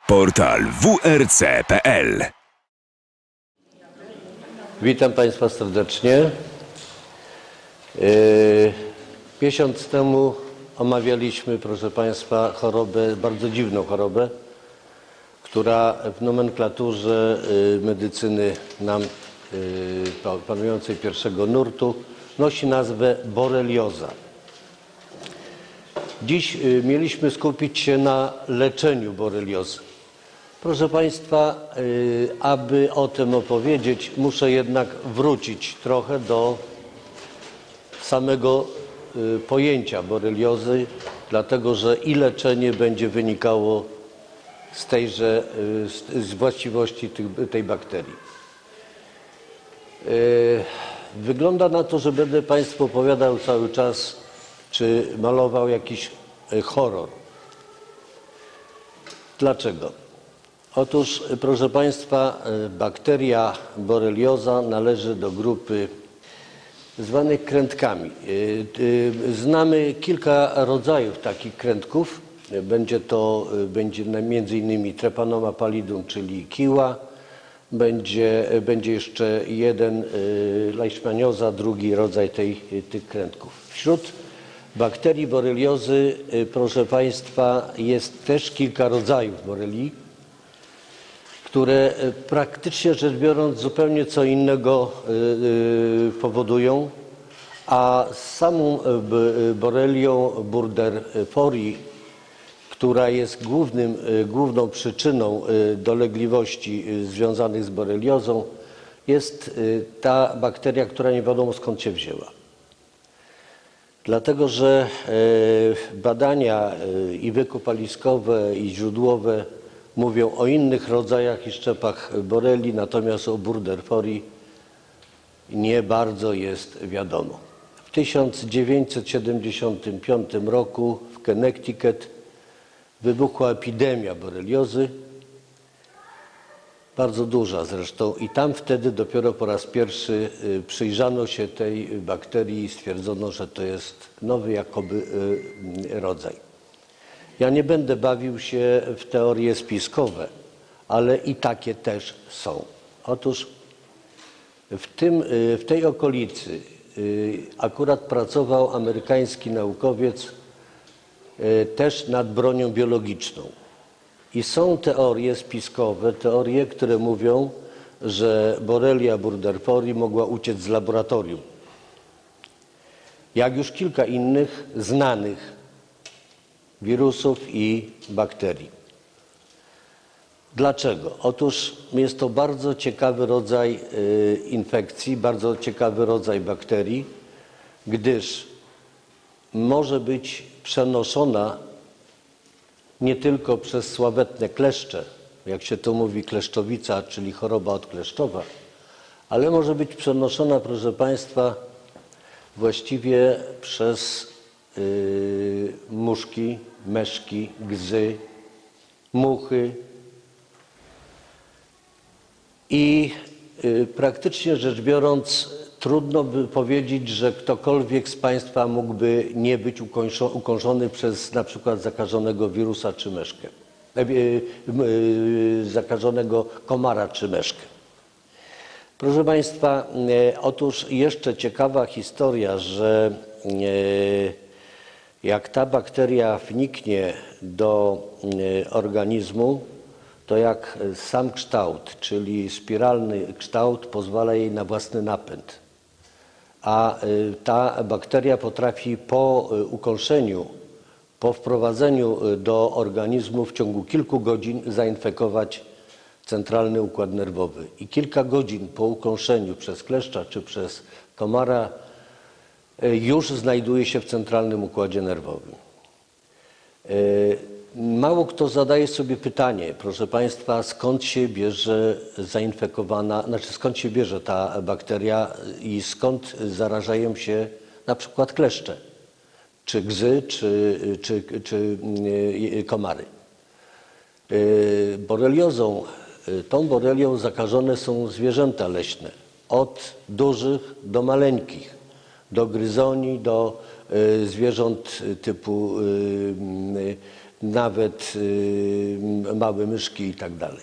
Portal WRC.pl. Witam Państwa serdecznie. Miesiąc temu omawialiśmy, proszę Państwa, chorobę, bardzo dziwną chorobę, która w nomenklaturze medycyny nam panującej pierwszego nurtu nosi nazwę borelioza. Dziś mieliśmy skupić się na leczeniu boreliozy. Proszę Państwa, aby o tym opowiedzieć, muszę jednak wrócić trochę do samego pojęcia boreliozy, dlatego że i leczenie będzie wynikało z właściwości tej bakterii. Wygląda na to, że będę Państwu opowiadał cały czas, czy malował jakiś horror. Dlaczego? Otóż, proszę Państwa, bakteria borelioza należy do grupy zwanych krętkami. Znamy kilka rodzajów takich krętków. Będzie między innymi Treponema pallidum, czyli kiła. Będzie jeszcze jeden leishmanioza, drugi rodzaj tych krętków. Wśród bakterii boreliozy, proszę Państwa, jest też kilka rodzajów borelii, które praktycznie rzecz biorąc zupełnie co innego powodują, a samą borelią burderforii, która jest główną przyczyną dolegliwości związanych z boreliozą, jest ta bakteria, która nie wiadomo skąd się wzięła. Dlatego, że badania i wykopaliskowe, i źródłowe mówią o innych rodzajach i szczepach borelii, natomiast o burderforii nie bardzo jest wiadomo. W 1975 roku w Connecticut wybuchła epidemia boreliozy, bardzo duża zresztą, i tam wtedy dopiero po raz pierwszy przyjrzano się tej bakterii i stwierdzono, że to jest nowy jakoby rodzaj. Ja nie będę bawił się w teorie spiskowe, ale i takie też są. Otóż w tej okolicy akurat pracował amerykański naukowiec też nad bronią biologiczną. I są teorie spiskowe, teorie, które mówią, że Borrelia burderforii mogła uciec z laboratorium. Jak już kilka innych znanych wirusów i bakterii. Dlaczego? Otóż jest to bardzo ciekawy rodzaj infekcji, bardzo ciekawy rodzaj bakterii, gdyż może być przenoszona nie tylko przez sławetne kleszcze, jak się to mówi kleszczowica, czyli choroba odkleszczowa, ale może być przenoszona, proszę Państwa, właściwie przez muszki, meszki, gzy, muchy i praktycznie rzecz biorąc trudno by powiedzieć, że ktokolwiek z Państwa mógłby nie być ukąszony przez na przykład zakażonego wirusa czy meszkę, zakażonego komara czy meszkę. Proszę Państwa, otóż jeszcze ciekawa historia, że jak ta bakteria wniknie do organizmu, to jak sam kształt, czyli spiralny kształt, pozwala jej na własny napęd. A ta bakteria potrafi po ukąszeniu, po wprowadzeniu do organizmu w ciągu kilku godzin zainfekować centralny układ nerwowy. I kilka godzin po ukąszeniu przez kleszcza czy przez komara już znajduje się w centralnym układzie nerwowym. Mało kto zadaje sobie pytanie, proszę Państwa, skąd się bierze skąd się bierze ta bakteria i skąd zarażają się na przykład kleszcze, czy gzy, czy komary. Tą borelią zakażone są zwierzęta leśne, od dużych do maleńkich, do gryzoni, do zwierząt typu nawet małe myszki i tak dalej.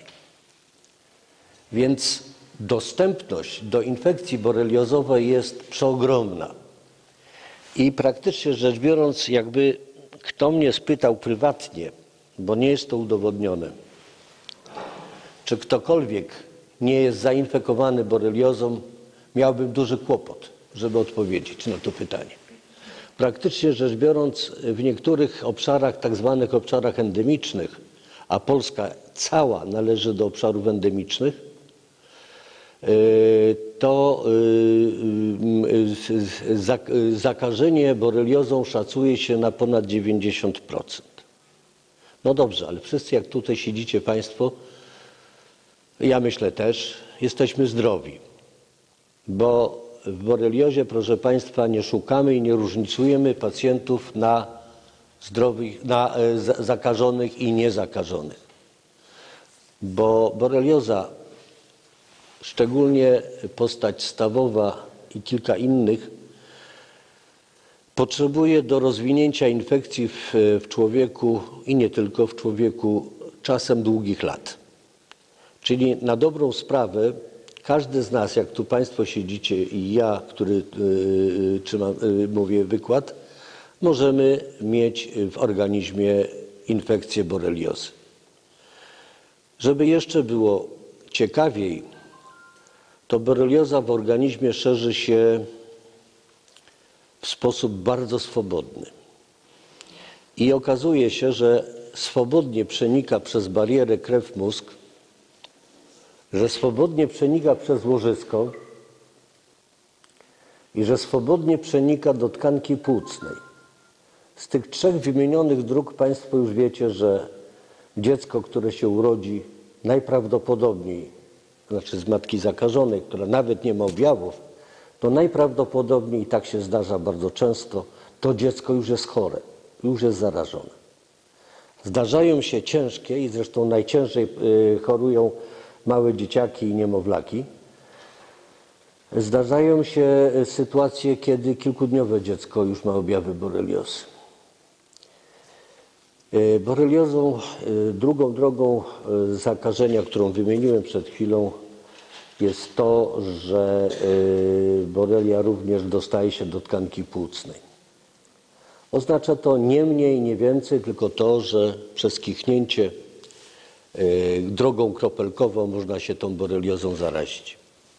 Więc dostępność do infekcji boreliozowej jest przeogromna. I praktycznie rzecz biorąc, jakby kto mnie spytał prywatnie, bo nie jest to udowodnione, czy ktokolwiek nie jest zainfekowany boreliozą, miałbym duży kłopot, żeby odpowiedzieć na to pytanie. Praktycznie rzecz biorąc, w niektórych obszarach, tak zwanych obszarach endemicznych, a Polska cała należy do obszarów endemicznych, to zakażenie boreliozą szacuje się na ponad 90%. No dobrze, ale wszyscy jak tutaj siedzicie Państwo, ja myślę też, jesteśmy zdrowi, bo w boreliozie, proszę Państwa, nie szukamy i nie różnicujemy pacjentów na zdrowych, na zakażonych i niezakażonych. Bo borelioza, szczególnie postać stawowa i kilka innych, potrzebuje do rozwinięcia infekcji w człowieku i nie tylko w człowieku czasem długich lat. Czyli na dobrą sprawę każdy z nas, jak tu Państwo siedzicie i ja, który mówię wykład, możemy mieć w organizmie infekcję boreliozy. Żeby jeszcze było ciekawiej, to borelioza w organizmie szerzy się w sposób bardzo swobodny. I okazuje się, że swobodnie przenika przez barierę krew-mózg, że swobodnie przenika przez łożysko i że swobodnie przenika do tkanki płucnej. Z tych trzech wymienionych dróg Państwo już wiecie, że dziecko, które się urodzi, najprawdopodobniej, znaczy z matki zakażonej, która nawet nie ma objawów, to najprawdopodobniej, i tak się zdarza bardzo często, to dziecko już jest chore, już jest zarażone. Zdarzają się ciężkie i zresztą najciężej chorują małe dzieciaki i niemowlaki. Zdarzają się sytuacje, kiedy kilkudniowe dziecko już ma objawy boreliozy. Boreliozą, drugą drogą zakażenia, którą wymieniłem przed chwilą, jest to, że borelia również dostaje się do tkanki płucnej. Oznacza to nie mniej, nie więcej, tylko to, że przez kichnięcie drogą kropelkową można się tą boreliozą zarazić.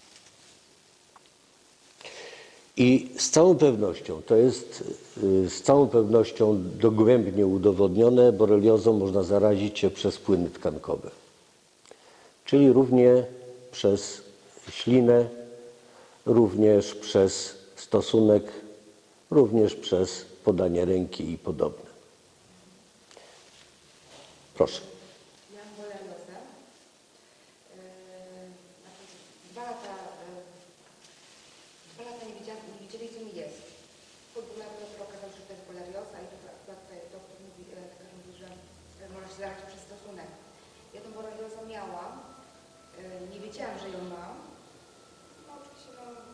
I z całą pewnością, to jest z całą pewnością dogłębnie udowodnione, boreliozą można zarazić się przez płyny tkankowe. Czyli również przez ślinę, również przez stosunek, również przez podanie ręki i podobne. Proszę. Ja mam boreliozę. 2 lata nie wiedzieli, co mi jest. Po 2 latach okazało się, że to jest borelioza i akurat tutaj doktor mówi, lekarz mówi, że może się zarazić przez stosunek. Ja tą boreliozę miałam, nie wiedziałam, że ją mam. No oczywiście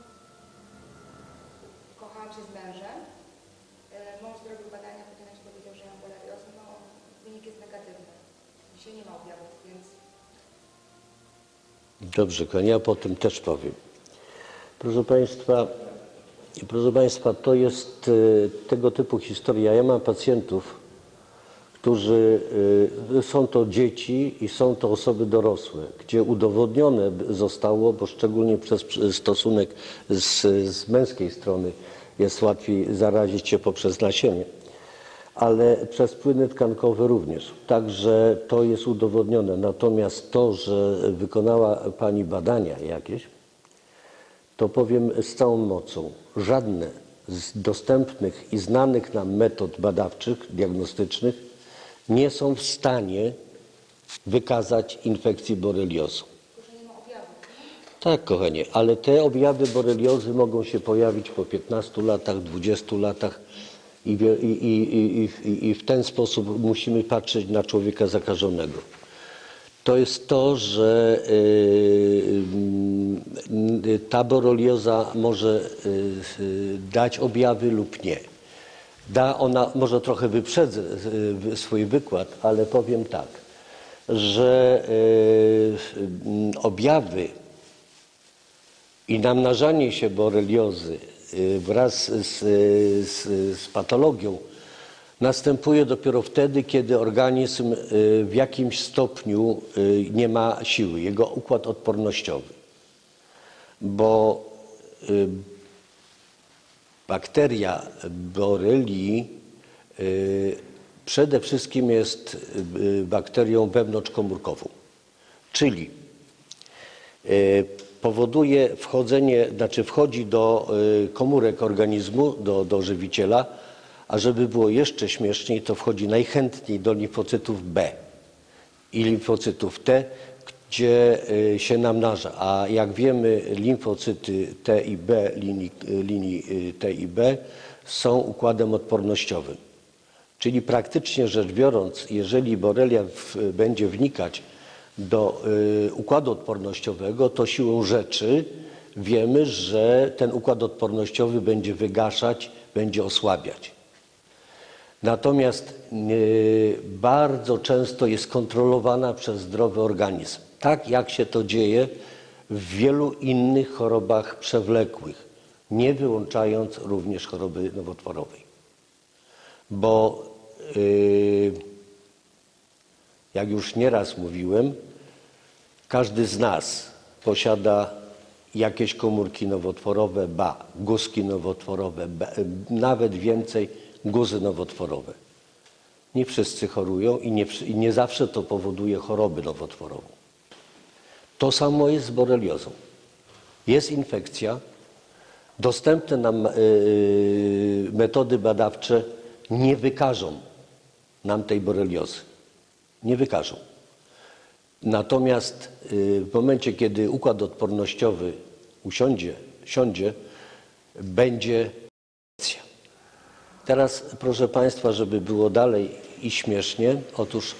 kochałam się z mężem. Mąż zrobił badania, potem jak się dowiedział, że mam boreliozę, no wynik jest negatywny. Dzisiaj nie ma objawów, więc... Dobrze, kochani, ja po tym też powiem. Proszę Państwa, to jest tego typu historia. Ja mam pacjentów, którzy są to dzieci i są to osoby dorosłe, gdzie udowodnione zostało, bo szczególnie przez stosunek z męskiej strony jest łatwiej zarazić się poprzez nasienie, ale przez płyny tkankowe również. Także to jest udowodnione. Natomiast to, że wykonała Pani badania jakieś, to powiem z całą mocą, żadne z dostępnych i znanych nam metod badawczych, diagnostycznych nie są w stanie wykazać infekcji boreliozą. Tylko, że nie ma objawów. Tak, kochanie, ale te objawy boreliozy mogą się pojawić po 15 latach, 20 latach i w ten sposób musimy patrzeć na człowieka zakażonego. To jest to, że ta borelioza może dać objawy lub nie. Ona, może trochę wyprzedzę swój wykład, ale powiem tak, że objawy i namnażanie się boreliozy wraz z patologią następuje dopiero wtedy, kiedy organizm w jakimś stopniu nie ma siły, jego układ odpornościowy. Bo bakteria borelii przede wszystkim jest bakterią wewnątrzkomórkową, czyli powoduje wchodzi do komórek organizmu, do żywiciela, a żeby było jeszcze śmieszniej, to wchodzi najchętniej do limfocytów B i limfocytów T, gdzie się namnaża. A jak wiemy, limfocyty T i B, linii T i B są układem odpornościowym. Czyli praktycznie rzecz biorąc, jeżeli borelia będzie wnikać do układu odpornościowego, to siłą rzeczy wiemy, że ten układ odpornościowy będzie wygaszać, będzie osłabiać. Natomiast bardzo często jest kontrolowana przez zdrowy organizm. Tak jak się to dzieje w wielu innych chorobach przewlekłych, nie wyłączając również choroby nowotworowej. Bo jak już nieraz mówiłem, każdy z nas posiada jakieś komórki nowotworowe, guzki nowotworowe, nawet więcej guzy nowotworowe. Nie wszyscy chorują i nie zawsze to powoduje chorobę nowotworową. To samo jest z boreliozą. Jest infekcja, dostępne nam metody badawcze nie wykażą nam tej boreliozy. Nie wykażą. Natomiast w momencie, kiedy układ odpornościowy siądzie, będzie infekcja. Teraz, proszę Państwa, żeby było dalej i śmiesznie, otóż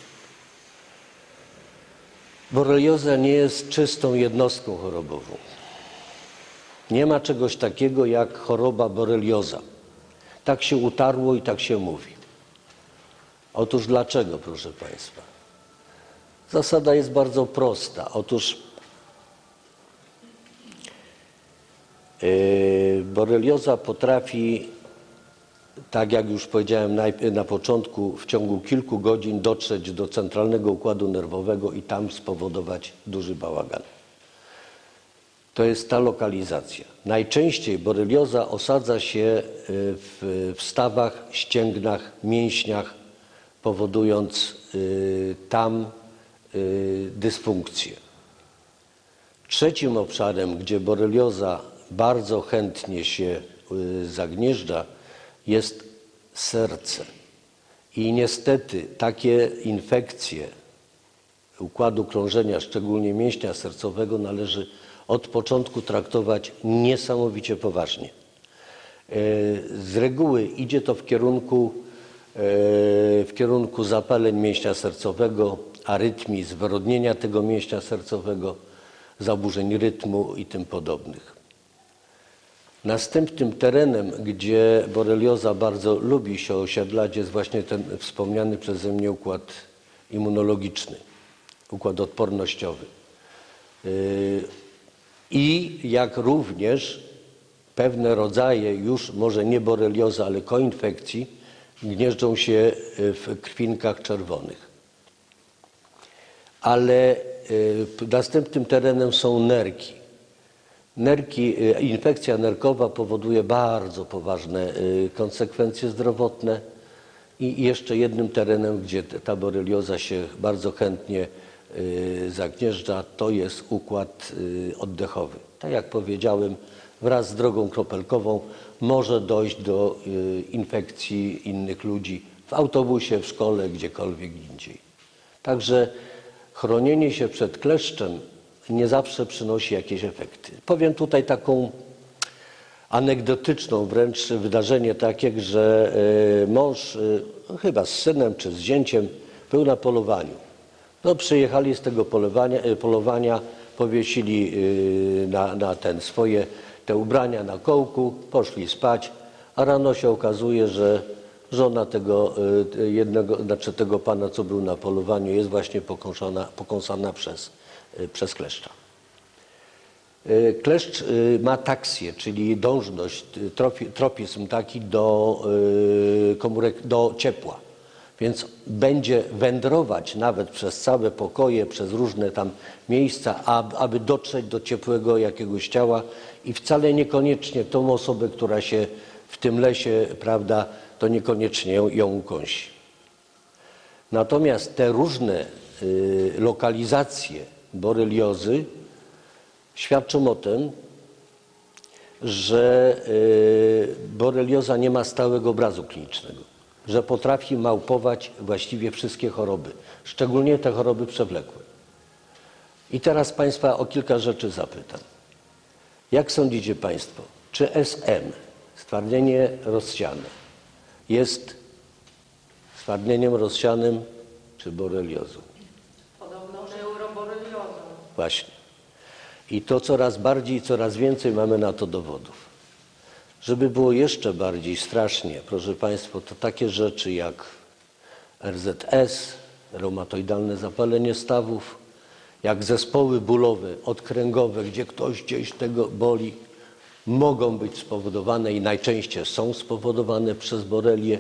borelioza nie jest czystą jednostką chorobową. Nie ma czegoś takiego jak choroba borelioza. Tak się utarło i tak się mówi. Otóż dlaczego, proszę Państwa? Zasada jest bardzo prosta. Otóż borelioza potrafi, tak jak już powiedziałem na początku, w ciągu kilku godzin dotrzeć do centralnego układu nerwowego i tam spowodować duży bałagan. To jest ta lokalizacja. Najczęściej borelioza osadza się w stawach, ścięgnach, mięśniach, powodując tam dysfunkcję. Trzecim obszarem, gdzie borelioza bardzo chętnie się zagnieżdża, jest serce. I niestety takie infekcje układu krążenia, szczególnie mięśnia sercowego, należy od początku traktować niesamowicie poważnie. Z reguły idzie to w kierunku zapaleń mięśnia sercowego, arytmii, zwyrodnienia tego mięśnia sercowego, zaburzeń rytmu i tym podobnych. Następnym terenem, gdzie borelioza bardzo lubi się osiedlać, jest właśnie ten wspomniany przeze mnie układ immunologiczny, układ odpornościowy. I jak również pewne rodzaje już może nie boreliozy, ale koinfekcji gnieżdżą się w krwinkach czerwonych. Ale następnym terenem są nerki. Infekcja nerkowa powoduje bardzo poważne konsekwencje zdrowotne i jeszcze jednym terenem, gdzie ta borelioza się bardzo chętnie zagnieżdża, to jest układ oddechowy. Tak jak powiedziałem, wraz z drogą kropelkową może dojść do infekcji innych ludzi w autobusie, w szkole, gdziekolwiek indziej. Także chronienie się przed kleszczem nie zawsze przynosi jakieś efekty. Powiem tutaj taką anegdotyczną wręcz wydarzenie takie, że mąż chyba z synem czy z zięciem był na polowaniu. No, przyjechali z tego polowania, powiesili na te ubrania na kołku, poszli spać, a rano się okazuje, Żona tego pana, co był na polowaniu, jest właśnie pokąsana przez kleszcza. Kleszcz ma taksję, czyli dążność, tropizm taki do komórek, do ciepła. Więc będzie wędrować nawet przez całe pokoje, przez różne tam miejsca, aby dotrzeć do ciepłego jakiegoś ciała i wcale niekoniecznie tą osobę, która się w tym lesie, prawda, to niekoniecznie ją ukąsi. Natomiast te różne lokalizacje boreliozy świadczą o tym, że borelioza nie ma stałego obrazu klinicznego, że potrafi małpować właściwie wszystkie choroby, szczególnie te choroby przewlekłe. I teraz Państwa o kilka rzeczy zapytam. Jak sądzicie Państwo, czy SM, stwardnienie rozsiane, jest stwardnieniem rozsianym czy boreliozą? Podobno neuroboreliozą. Właśnie. I to coraz bardziej, coraz więcej mamy na to dowodów. Żeby było jeszcze bardziej strasznie, proszę Państwa, to takie rzeczy jak RZS, reumatoidalne zapalenie stawów, jak zespoły bólowe, odkręgowe, gdzie ktoś gdzieś tego boli, mogą być spowodowane i najczęściej są spowodowane przez borelię.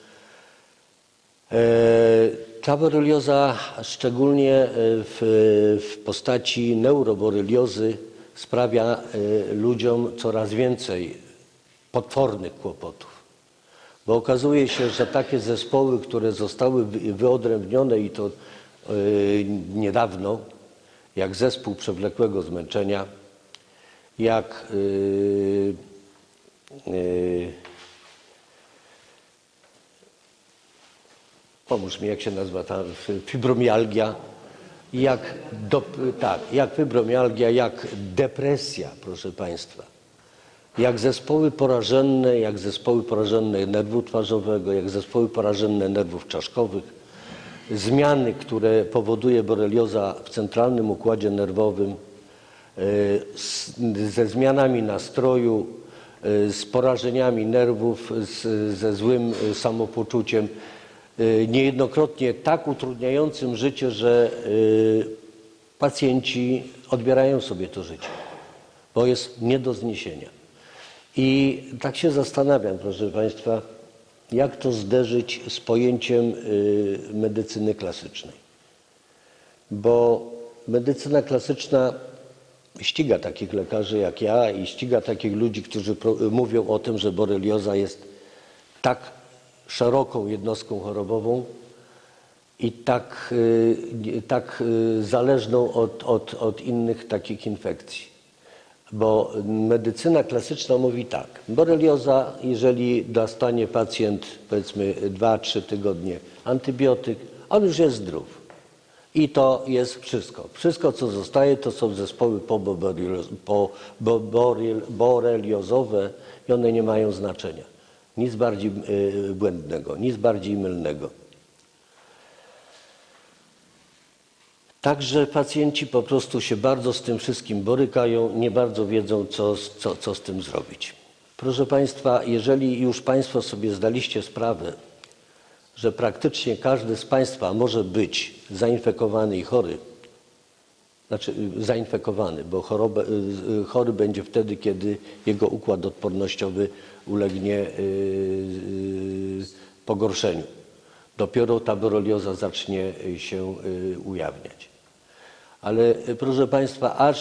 Ta borelioza, szczególnie w postaci neuroboreliozy, sprawia ludziom coraz więcej potwornych kłopotów. Bo okazuje się, że takie zespoły, które zostały wyodrębnione i to niedawno, jak zespół przewlekłego zmęczenia, jak pomóż mi, jak się nazywa ta fibromialgia, jak fibromialgia, jak depresja, proszę Państwa, jak zespoły porażenne nerwu twarzowego, jak zespoły porażenne nerwów czaszkowych, zmiany, które powoduje borelioza w centralnym układzie nerwowym, ze zmianami nastroju, z porażeniami nerwów, ze złym samopoczuciem, niejednokrotnie tak utrudniającym życie, że pacjenci odbierają sobie to życie, bo jest nie do zniesienia. I tak się zastanawiam, proszę Państwa, jak to zderzyć z pojęciem medycyny klasycznej. Bo medycyna klasyczna ściga takich lekarzy jak ja i ściga takich ludzi, którzy mówią o tym, że borelioza jest tak szeroką jednostką chorobową i tak zależną od innych takich infekcji. Bo medycyna klasyczna mówi tak, borelioza, jeżeli dostanie pacjent powiedzmy 2-3 tygodnie antybiotyk, on już jest zdrów. I to jest wszystko. Wszystko, co zostaje, to są zespoły boreliozowe i one nie mają znaczenia. Nic bardziej błędnego, nic bardziej mylnego. Także pacjenci po prostu się bardzo z tym wszystkim borykają, nie bardzo wiedzą, co z tym zrobić. Proszę Państwa, jeżeli już Państwo sobie zdaliście sprawę, że praktycznie każdy z Państwa może być zainfekowany i chory, znaczy zainfekowany, bo chory będzie wtedy, kiedy jego układ odpornościowy ulegnie pogorszeniu. Dopiero ta borelioza zacznie się ujawniać. Ale proszę Państwa,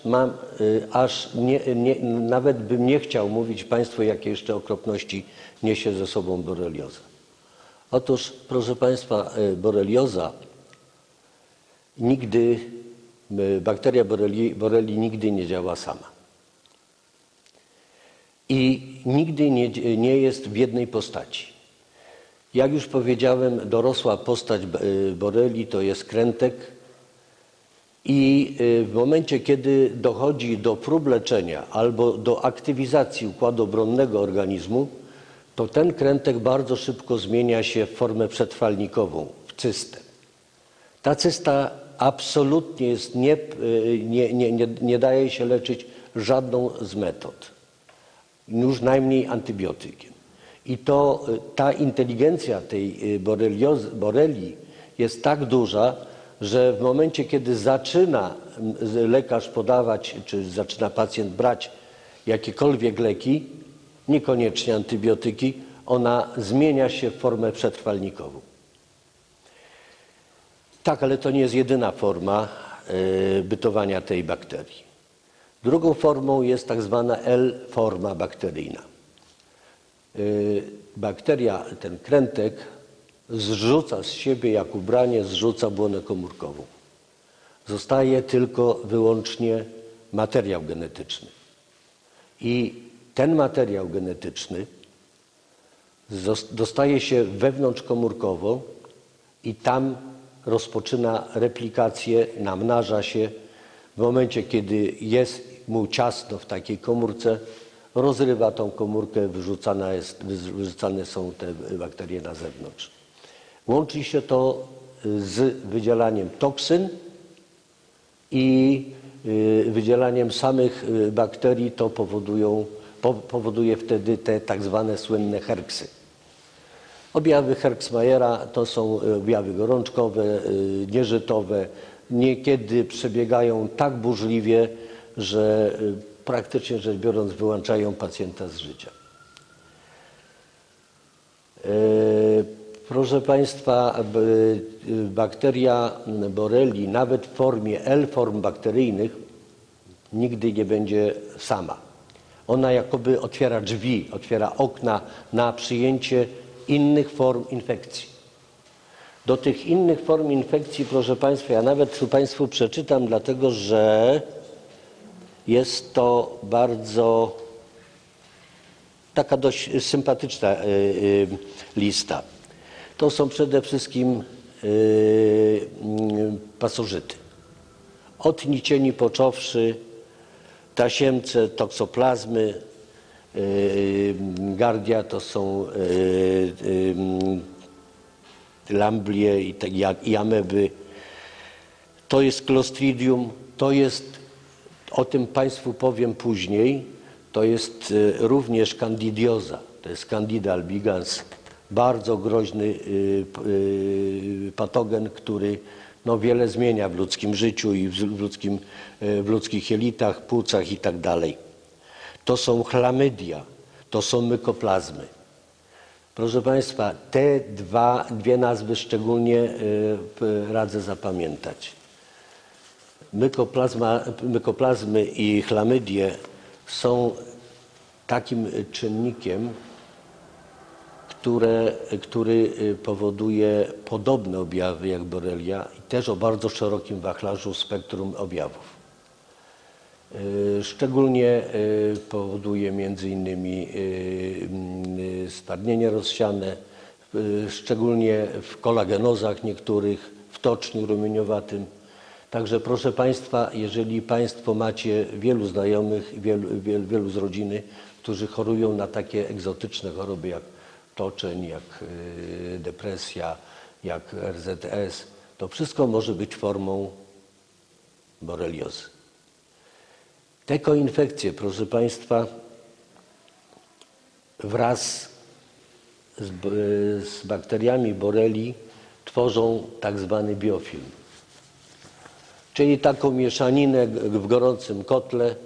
nawet bym nie chciał mówić Państwu, jakie jeszcze okropności niesie ze sobą borelioza. Otóż, proszę Państwa, borelioza bakteria borelii nigdy nie działa sama. I nigdy nie jest w jednej postaci. Jak już powiedziałem, dorosła postać borelii to jest krętek i w momencie, kiedy dochodzi do prób leczenia albo do aktywizacji układu obronnego organizmu, to ten krętek bardzo szybko zmienia się w formę przetrwalnikową, w cystę. Ta cysta absolutnie jest nie daje się leczyć żadną z metod, już najmniej antybiotykiem. I ta inteligencja tej borelii jest tak duża, że w momencie, kiedy zaczyna lekarz podawać, czy zaczyna pacjent brać jakiekolwiek leki, niekoniecznie antybiotyki, ona zmienia się w formę przetrwalnikową. Tak, ale to nie jest jedyna forma bytowania tej bakterii. Drugą formą jest tak zwana L-forma bakteryjna. Bakteria, ten krętek, zrzuca z siebie jak ubranie, zrzuca błonę komórkową. Zostaje tylko wyłącznie materiał genetyczny. I ten materiał genetyczny dostaje się wewnątrzkomórkowo i tam rozpoczyna replikację, namnaża się. W momencie, kiedy jest mu ciasno w takiej komórce, rozrywa tą komórkę, wyrzucane są te bakterie na zewnątrz. Łączy się to z wydzielaniem toksyn i wydzielaniem samych bakterii. To powoduje wtedy te tak zwane słynne herksy. Objawy Herxmayera to są objawy gorączkowe, nieżytowe. Niekiedy przebiegają tak burzliwie, że praktycznie rzecz biorąc wyłączają pacjenta z życia. Proszę Państwa, bakteria borelii nawet w formie L-form bakteryjnych nigdy nie będzie sama. Ona jakoby otwiera drzwi, otwiera okna na przyjęcie innych form infekcji. Do tych innych form infekcji, proszę Państwa, ja nawet tu Państwu przeczytam, dlatego że jest to bardzo taka dość sympatyczna lista. To są przede wszystkim pasożyty. Od nicieni począwszy, tasiemce, toksoplazmy, Giardia to są lamblie i ameby. To jest Clostridium, to jest, o tym Państwu powiem później, to jest również candidioza, to jest Candida albigans, bardzo groźny patogen, który wiele zmienia w ludzkim życiu i w ludzkich jelitach, płucach i tak dalej. To są chlamydia, to są mykoplazmy. Proszę Państwa, te dwie nazwy szczególnie radzę zapamiętać. Mykoplazmy i chlamydie są takim czynnikiem, który powoduje podobne objawy jak borelia i też o bardzo szerokim wachlarzu spektrum objawów. Szczególnie powoduje między innymi stwardnienie rozsiane, szczególnie w kolagenozach niektórych, w toczniu rumieniowatym. Także proszę Państwa, jeżeli Państwo macie wielu znajomych, wielu z rodziny, którzy chorują na takie egzotyczne choroby jak toczeń, jak depresja, jak RZS, to wszystko może być formą boreliozy. Te koinfekcje, proszę Państwa, wraz z bakteriami borelii tworzą tak zwany biofilm, czyli taką mieszaninę w gorącym kotle,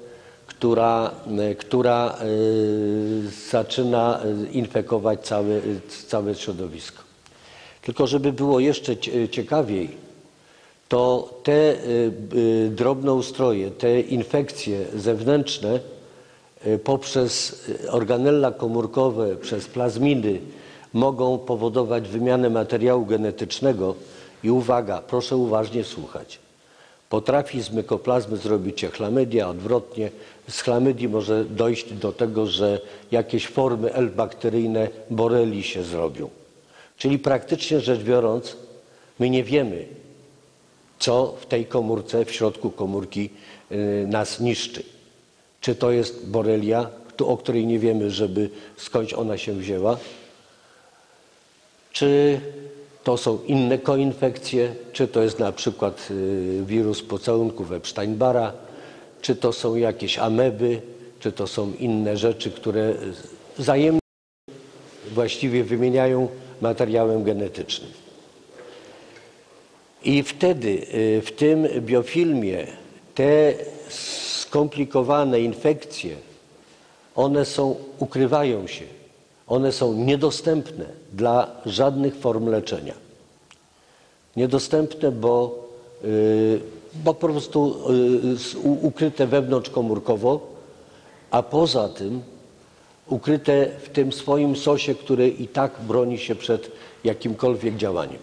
która zaczyna infekować całe środowisko. Tylko żeby było jeszcze ciekawiej, to te drobnoustroje, te infekcje zewnętrzne poprzez organella komórkowe, przez plazmidy mogą powodować wymianę materiału genetycznego i uwaga, proszę uważnie słuchać. Potrafi z mykoplazmy zrobić się chlamydia, odwrotnie. Z chlamydii może dojść do tego, że jakieś formy L-bakteryjne borelii się zrobią. Czyli praktycznie rzecz biorąc, my nie wiemy, co w tej komórce, w środku komórki nas niszczy. Czy to jest borelia, o której nie wiemy, skądś ona się wzięła, czy to są inne koinfekcje, czy to jest na przykład wirus pocałunków Epstein-Barra, czy to są jakieś ameby, czy to są inne rzeczy, które wzajemnie właściwie wymieniają materiałem genetycznym. I wtedy w tym biofilmie te skomplikowane infekcje, one ukrywają się, one są niedostępne dla żadnych form leczenia. Niedostępne, bo po prostu ukryte wewnątrzkomórkowo, a poza tym ukryte w tym swoim sosie, który i tak broni się przed jakimkolwiek działaniem.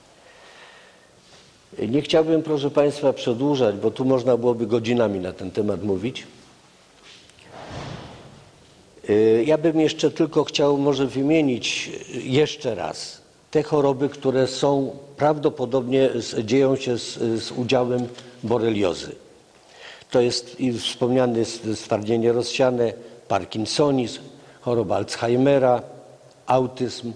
Nie chciałbym, proszę Państwa, przedłużać, bo tu można byłoby godzinami na ten temat mówić. Ja bym jeszcze tylko chciał może wymienić jeszcze raz te choroby, które prawdopodobnie dzieją się z udziałem boreliozy. To jest wspomniane stwardnienie rozsiane, parkinsonizm, choroba Alzheimera, autyzm,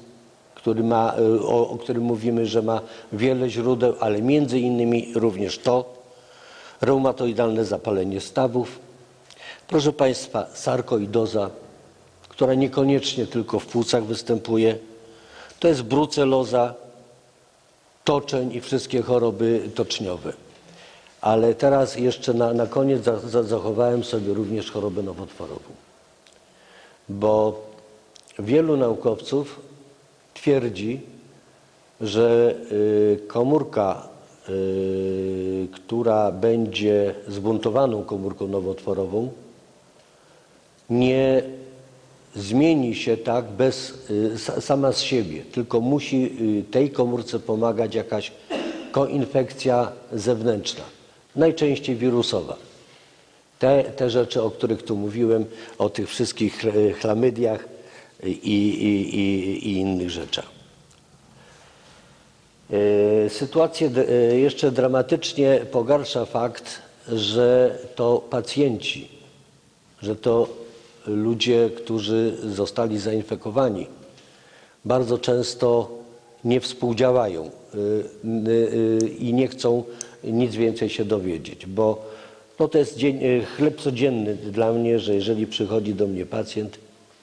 o którym mówimy, że ma wiele źródeł, ale między innymi również to, reumatoidalne zapalenie stawów, proszę Państwa, sarkoidoza, która niekoniecznie tylko w płucach występuje, to jest bruceloza, toczeń i wszystkie choroby toczniowe. Ale teraz jeszcze na koniec zachowałem sobie również chorobę nowotworową, bo wielu naukowców twierdzi, że komórka, która będzie zbuntowaną komórką nowotworową, nie zmieni się tak sama z siebie, tylko musi tej komórce pomagać jakaś koinfekcja zewnętrzna, najczęściej wirusowa. Te rzeczy, o których tu mówiłem, o tych wszystkich chlamydiach i innych rzeczach. Sytuację jeszcze dramatycznie pogarsza fakt, że to pacjenci, że to ludzie, którzy zostali zainfekowani, bardzo często nie współdziałają i nie chcą nic więcej się dowiedzieć, bo to jest chleb codzienny dla mnie, że jeżeli przychodzi do mnie pacjent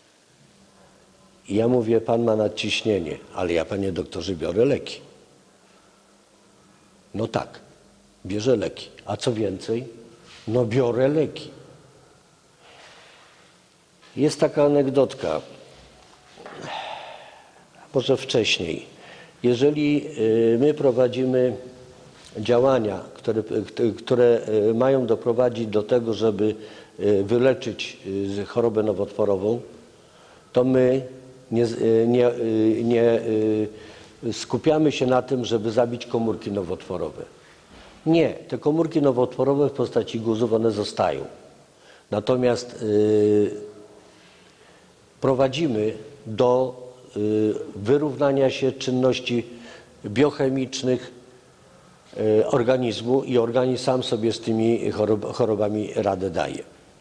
i ja mówię, pan ma nadciśnienie, ale ja, panie doktorze, biorę leki. No tak, bierze leki. A co więcej? No biorę leki. Jest taka anegdotka, może wcześniej. Jeżeli my prowadzimy działania, które mają doprowadzić do tego, żeby wyleczyć chorobę nowotworową, to my nie skupiamy się na tym, żeby zabić komórki nowotworowe. Nie, te komórki nowotworowe w postaci guzów, one zostają. Natomiast prowadzimy do wyrównania się czynności biochemicznych organizmu i organizm sam sobie z tymi chorobami radę daje.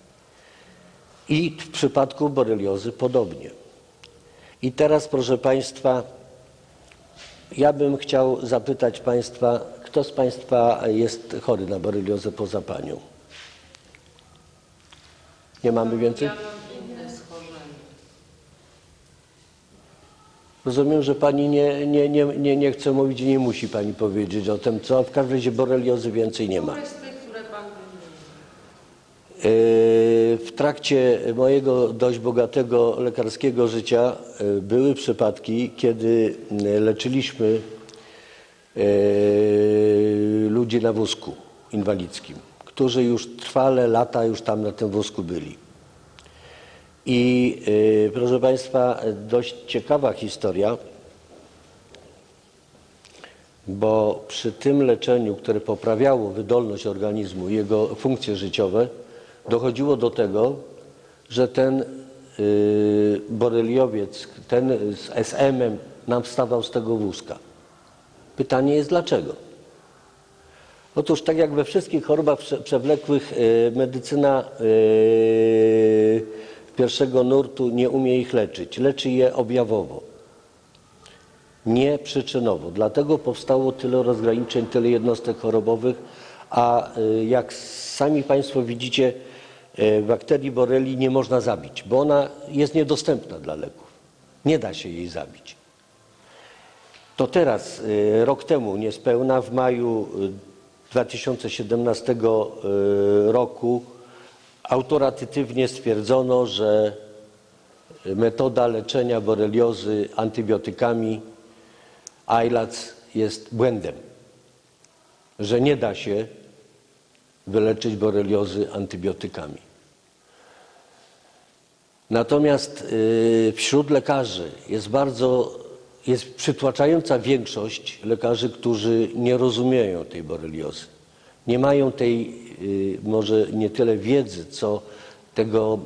I w przypadku boreliozy podobnie. I teraz, proszę Państwa, ja bym chciał zapytać Państwa, kto z Państwa jest chory na boreliozę poza Panią? Nie mamy więcej? Ja mam inne schorzenie. Rozumiem, że Pani nie chce mówić i nie musi Pani powiedzieć o tym, co. W każdym razie boreliozy więcej nie ma. Które z tych, które Pan wymienił? W trakcie mojego dość bogatego lekarskiego życia były przypadki, kiedy leczyliśmy ludzi na wózku inwalidzkim, którzy już trwale lata już tam na tym wózku byli. I proszę Państwa, dość ciekawa historia, bo przy tym leczeniu, które poprawiało wydolność organizmu i jego funkcje życiowe, dochodziło do tego, że ten boreliowiec, ten z SM-em nam wstawał z tego wózka. Pytanie jest dlaczego? Otóż tak jak we wszystkich chorobach przewlekłych medycyna pierwszego nurtu nie umie ich leczyć. Leczy je objawowo, nie przyczynowo. Dlatego powstało tyle rozgraniczeń, tyle jednostek chorobowych, a jak sami Państwo widzicie, bakterii borelii nie można zabić, bo ona jest niedostępna dla leków. Nie da się jej zabić. To teraz, rok temu niespełna, w maju 2017 roku autorytatywnie stwierdzono, że metoda leczenia boreliozy antybiotykami ILAC jest błędem, że nie da się wyleczyć boreliozy antybiotykami. Natomiast wśród lekarzy jest przytłaczająca większość lekarzy, którzy nie rozumieją tej boreliozy. Nie mają tej może nie tyle wiedzy, co tego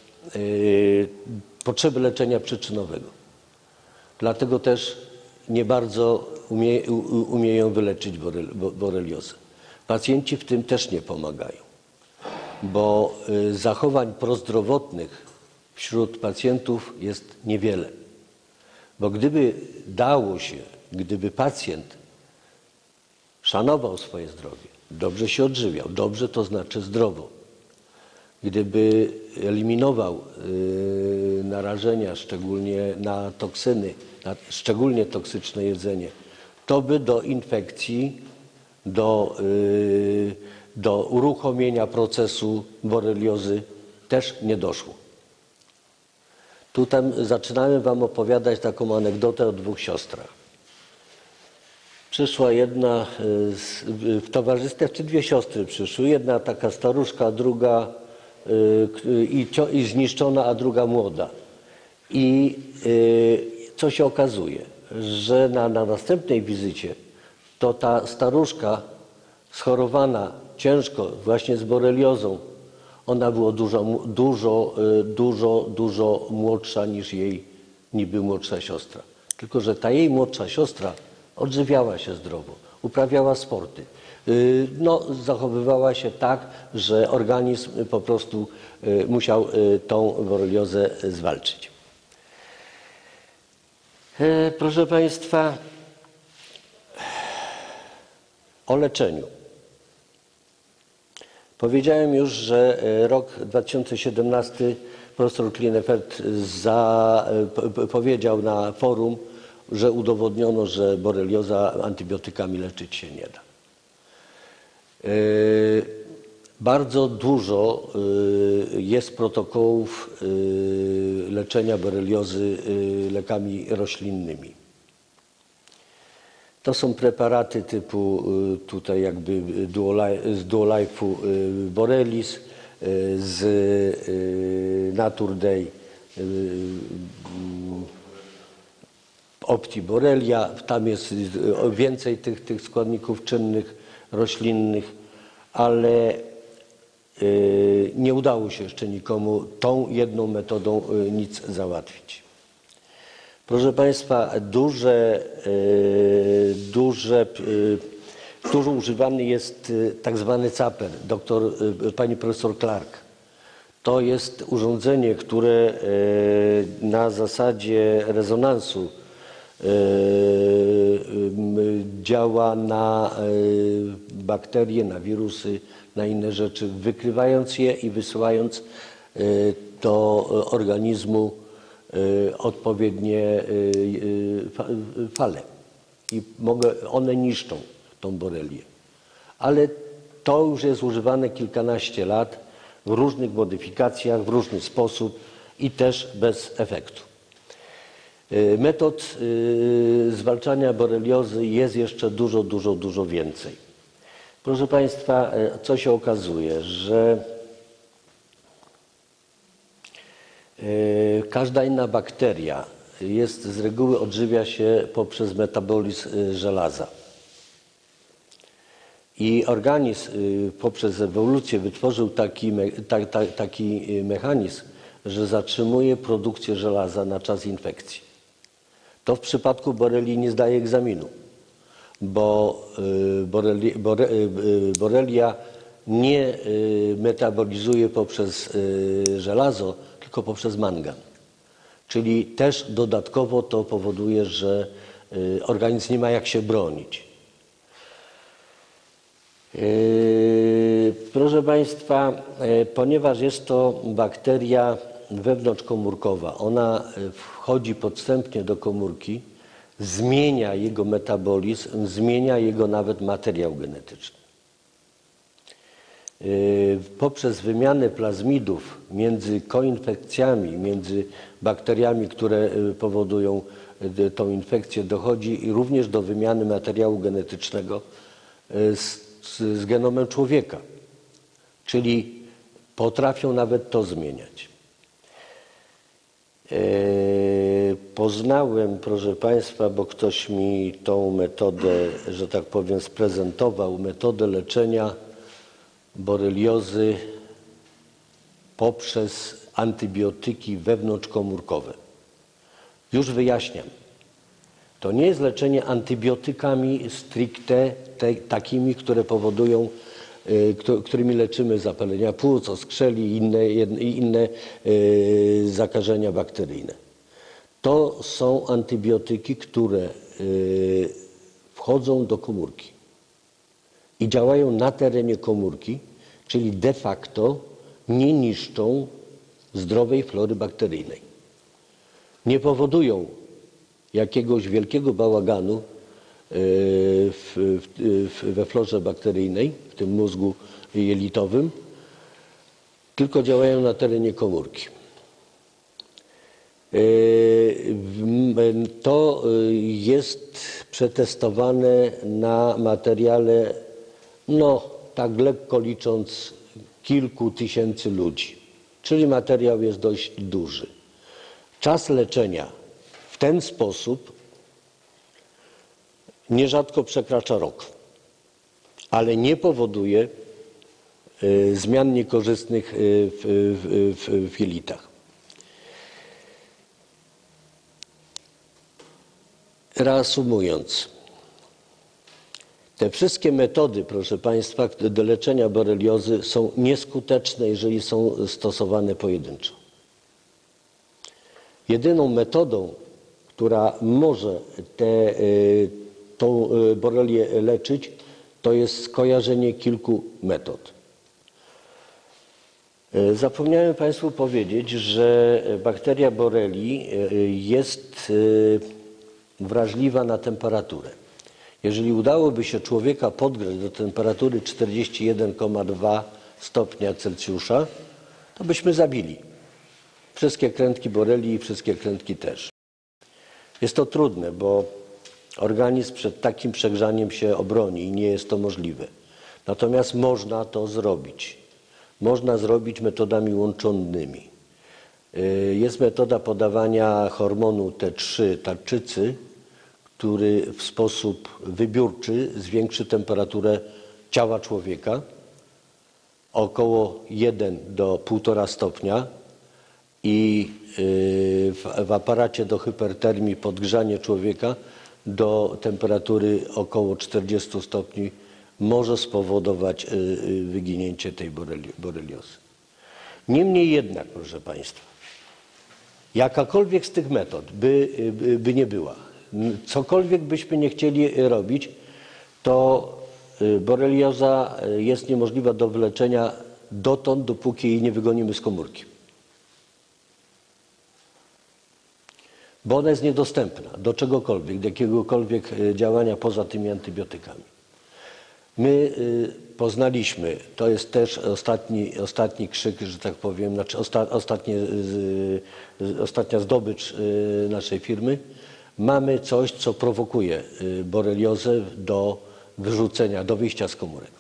potrzeby leczenia przyczynowego. Dlatego też nie bardzo umieją wyleczyć boreliozę. Pacjenci w tym też nie pomagają, bo zachowań prozdrowotnych wśród pacjentów jest niewiele. Bo gdyby dało się, gdyby pacjent szanował swoje zdrowie, dobrze się odżywiał, dobrze to znaczy zdrowo, gdyby eliminował narażenia szczególnie na toksyny, na szczególnie toksyczne jedzenie, to by do infekcji, do uruchomienia procesu boreliozy też nie doszło. Tutaj zaczynałem wam opowiadać taką anegdotę o dwóch siostrach. Przyszła jedna w towarzystwie, czy dwie siostry przyszły. Jedna taka staruszka, druga i zniszczona, a druga młoda. I co się okazuje, że na następnej wizycie to ta staruszka schorowana ciężko właśnie z boreliozą, ona była dużo młodsza niż jej niby młodsza siostra. Tylko że ta jej młodsza siostra odżywiała się zdrowo, uprawiała sporty. Zachowywała się tak, że organizm po prostu musiał tą boreliozę zwalczyć. Proszę Państwa, o leczeniu. Powiedziałem już, że rok 2017 profesor Klinefeld powiedział na forum, że udowodniono, że borelioza antybiotykami leczyć się nie da. Bardzo dużo jest protokołów leczenia boreliozy lekami roślinnymi. To są preparaty typu tutaj jakby z Duolife'u Borelis, z Naturday Opti Borelia. Tam jest więcej tych składników czynnych roślinnych, ale nie udało się jeszcze nikomu tą jedną metodą nic załatwić. Proszę Państwa, dużo używany jest tak zwany caper, pani profesor Clark. To jest urządzenie, które na zasadzie rezonansu działa na bakterie, na wirusy, na inne rzeczy, wykrywając je i wysyłając do organizmu odpowiednie fale. I one niszczą tą borelię. Ale to już jest używane kilkanaście lat w różnych modyfikacjach, w różny sposób i też bez efektu. Metod zwalczania boreliozy jest jeszcze dużo więcej. Proszę Państwa, co się okazuje, że każda inna bakteria z reguły odżywia się poprzez metabolizm żelaza. I organizm poprzez ewolucję wytworzył taki mechanizm, że zatrzymuje produkcję żelaza na czas infekcji. To w przypadku borelii nie zdaje egzaminu, bo borelia nie metabolizuje poprzez żelazo, tylko poprzez mangan. Czyli też dodatkowo to powoduje, że organizm nie ma jak się bronić. Proszę Państwa, ponieważ jest to bakteria wewnątrzkomórkowa, ona wchodzi podstępnie do komórki, zmienia jego metabolizm, zmienia jego nawet materiał genetyczny. Poprzez wymianę plazmidów między koinfekcjami, między bakteriami, które powodują tą infekcję, dochodzi również do wymiany materiału genetycznego z genomem człowieka. Czyli potrafią nawet to zmieniać. Poznałem, proszę Państwa, bo ktoś mi tą metodę, że tak powiem, sprezentował, metodę leczenia boreliozy poprzez antybiotyki wewnątrzkomórkowe. Już wyjaśniam. To nie jest leczenie antybiotykami stricte takimi, które powodują, którymi leczymy zapalenia płuc, oskrzeli i inne zakażenia bakteryjne. To są antybiotyki, które wchodzą do komórki i działają na terenie komórki, czyli de facto nie niszczą zdrowej flory bakteryjnej. Nie powodują jakiegoś wielkiego bałaganu we florze bakteryjnej, w tym mózgu jelitowym, tylko działają na terenie komórki. To jest przetestowane na materiale, no tak lekko licząc, kilku tysięcy ludzi, czyli materiał jest dość duży. Czas leczenia w ten sposób nierzadko przekracza rok, ale nie powoduje zmian niekorzystnych w jelitach. Reasumując, te wszystkie metody, proszę Państwa, do leczenia boreliozy są nieskuteczne, jeżeli są stosowane pojedynczo. Jedyną metodą, która może tą borelię leczyć, to jest skojarzenie kilku metod. Zapomniałem Państwu powiedzieć, że bakteria borelii jest wrażliwa na temperaturę. Jeżeli udałoby się człowieka podgrzać do temperatury 41,2 stopnia Celsjusza, to byśmy zabili wszystkie krętki borelii i wszystkie krętki też. Jest to trudne, bo organizm przed takim przegrzaniem się obroni i nie jest to możliwe. Natomiast można to zrobić. Można zrobić metodami łączonymi. Jest metoda podawania hormonu T3 tarczycy, który w sposób wybiórczy zwiększy temperaturę ciała człowieka około 1 do 1,5 stopnia i w aparacie do hypertermii podgrzanie człowieka do temperatury około 40 stopni może spowodować wyginięcie tej boreliozy. Niemniej jednak, proszę Państwa, jakakolwiek z tych metod by nie była, cokolwiek byśmy nie chcieli robić, to borelioza jest niemożliwa do wyleczenia dotąd, dopóki jej nie wygonimy z komórki. Bo ona jest niedostępna do czegokolwiek, do jakiegokolwiek działania poza tymi antybiotykami. My poznaliśmy, to jest też ostatni krzyk, że tak powiem, znaczy ostatnia zdobycz naszej firmy. Mamy coś, co prowokuje boreliozę do wyrzucenia, do wyjścia z komórek.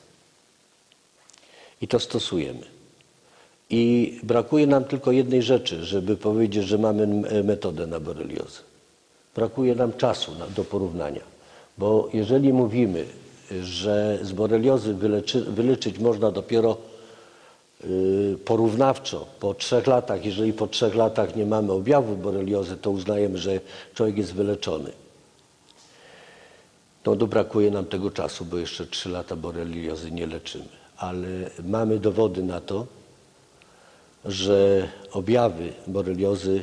I to stosujemy. I brakuje nam tylko jednej rzeczy, żeby powiedzieć, że mamy metodę na boreliozę. Brakuje nam czasu do porównania. Bo jeżeli mówimy, że z boreliozy wyleczyć można dopiero porównawczo po 3 latach, jeżeli po 3 latach nie mamy objawów boreliozy, to uznajemy, że człowiek jest wyleczony. No to brakuje nam tego czasu, bo jeszcze 3 lata boreliozy nie leczymy. Ale mamy dowody na to, że objawy boreliozy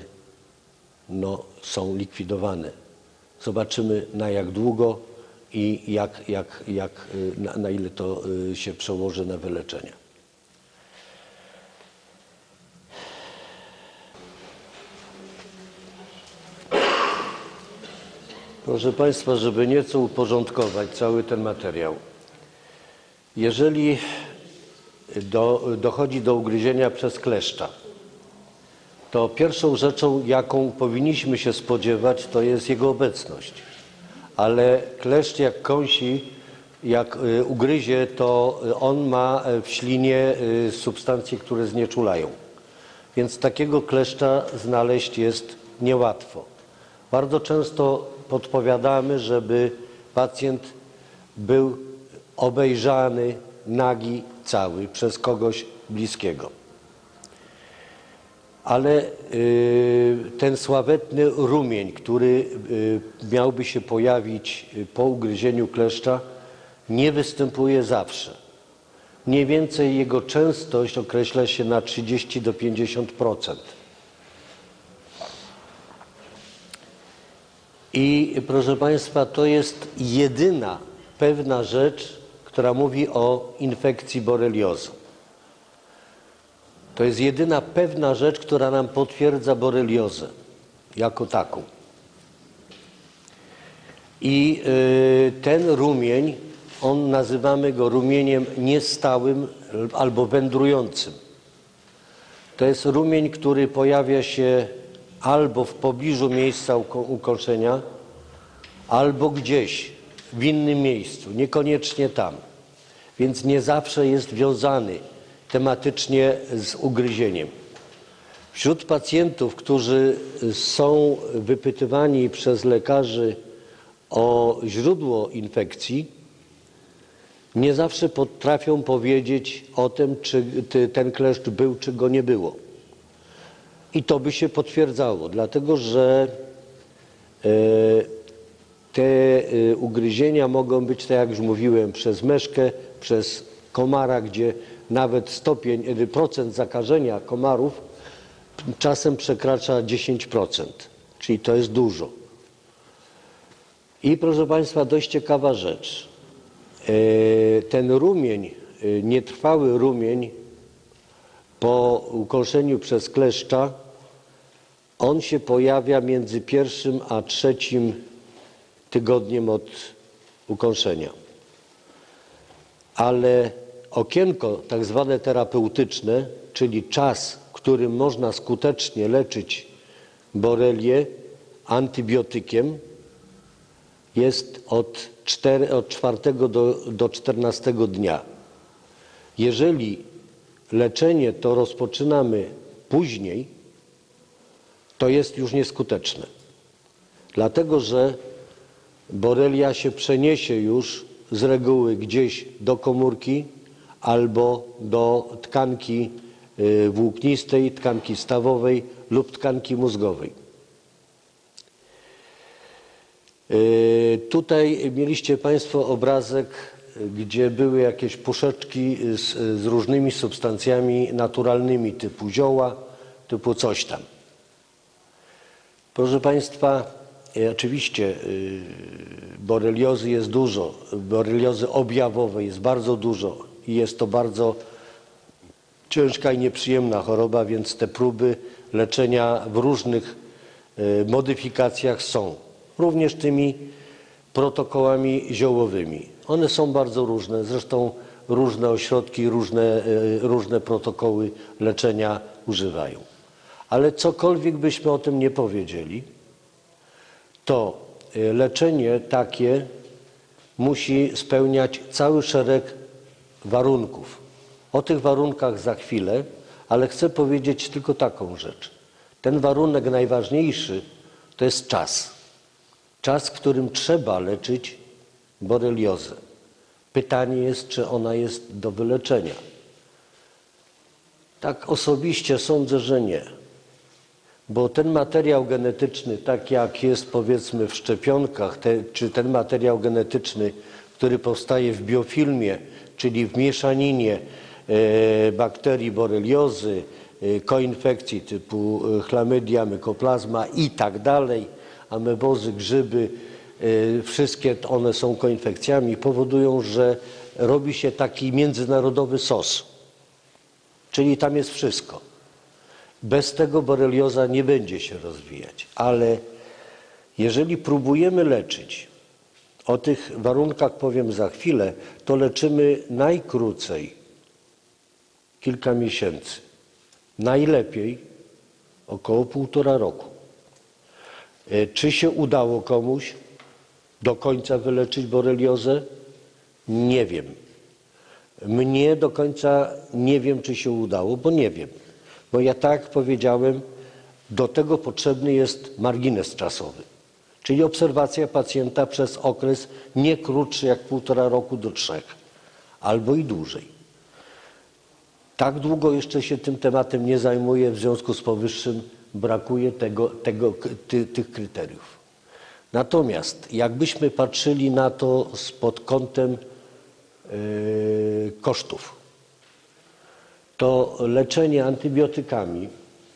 są likwidowane. Zobaczymy, na jak długo i na ile to się przełoży na wyleczenie. Proszę Państwa, żeby nieco uporządkować cały ten materiał. Jeżeli dochodzi do ugryzienia przez kleszcza, to pierwszą rzeczą, jaką powinniśmy się spodziewać, to jest jego obecność. Ale kleszcz jak kąsi, jak ugryzie, to on ma w ślinie substancje, które znieczulają. Więc takiego kleszcza znaleźć jest niełatwo. Bardzo często podpowiadamy, żeby pacjent był obejrzany nagi cały przez kogoś bliskiego. Ale ten sławetny rumień, który miałby się pojawić po ugryzieniu kleszcza, nie występuje zawsze. Mniej więcej jego częstość określa się na 30 do 50%. I proszę Państwa, to jest jedyna pewna rzecz, która mówi o infekcji boreliozą. To jest jedyna pewna rzecz, która nam potwierdza boreliozę jako taką. I ten rumień, nazywamy go rumieniem niestałym albo wędrującym. To jest rumień, który pojawia się albo w pobliżu miejsca ukąszenia, albo gdzieś w innym miejscu, niekoniecznie tam. Więc nie zawsze jest wiązany tematycznie z ugryzieniem. Wśród pacjentów, którzy są wypytywani przez lekarzy o źródło infekcji, nie zawsze potrafią powiedzieć o tym, czy ten kleszcz był, czy go nie było. I to by się potwierdzało, dlatego że te ugryzienia mogą być, tak jak już mówiłem, przez myszkę, przez komara, gdzie nawet procent zakażenia komarów czasem przekracza 10%, czyli to jest dużo. I proszę Państwa, dość ciekawa rzecz. Ten rumień, nietrwały rumień po ukąszeniu przez kleszcza, on się pojawia między 1. a 3. tygodniem od ukąszenia. Ale okienko tak zwane terapeutyczne, czyli czas, w którym można skutecznie leczyć borelię antybiotykiem, jest od 4 do 14 dnia. Jeżeli leczenie to rozpoczynamy później, to jest już nieskuteczne. Dlatego, że borelia się przeniesie już z reguły gdzieś do komórki albo do tkanki włóknistej, tkanki stawowej lub tkanki mózgowej. Tutaj mieliście Państwo obrazek, gdzie były jakieś puszeczki z różnymi substancjami naturalnymi typu zioła, typu coś tam. Proszę Państwa, oczywiście boreliozy jest dużo, boreliozy objawowej jest bardzo dużo i jest to bardzo ciężka i nieprzyjemna choroba, więc te próby leczenia w różnych modyfikacjach są. Również tymi protokołami ziołowymi. One są bardzo różne, zresztą różne ośrodki, różne protokoły leczenia używają. Ale cokolwiek byśmy o tym nie powiedzieli, to leczenie takie musi spełniać cały szereg warunków. O tych warunkach za chwilę, ale chcę powiedzieć tylko taką rzecz. Ten warunek najważniejszy to jest czas. Czas, w którym trzeba leczyć boreliozę. Pytanie jest, czy ona jest do wyleczenia. Tak osobiście sądzę, że nie. Bo ten materiał genetyczny, tak jak jest powiedzmy w szczepionkach, czy ten materiał genetyczny, który powstaje w biofilmie, czyli w mieszaninie bakterii boreliozy, koinfekcji typu chlamydia, mykoplazma i tak dalej, amebozy, grzyby, wszystkie one są koinfekcjami, powodują, że robi się taki międzynarodowy sos. Czyli tam jest wszystko. Bez tego borelioza nie będzie się rozwijać. Ale Jeżeli próbujemy leczyć, o tych warunkach powiem za chwilę, to leczymy najkrócej kilka miesięcy, najlepiej około 1,5 roku. Czy się udało komuś do końca wyleczyć boreliozę? Nie wiem. Mnie do końca nie wiem, czy się udało, bo nie wiem. Bo ja tak jak powiedziałem, do tego potrzebny jest margines czasowy, czyli obserwacja pacjenta przez okres nie krótszy jak 1,5 roku do 3, albo i dłużej. Tak długo jeszcze się tym tematem nie zajmuję, w związku z powyższym brakuje tych kryteriów. Natomiast jakbyśmy patrzyli na to pod kątem kosztów, to leczenie antybiotykami,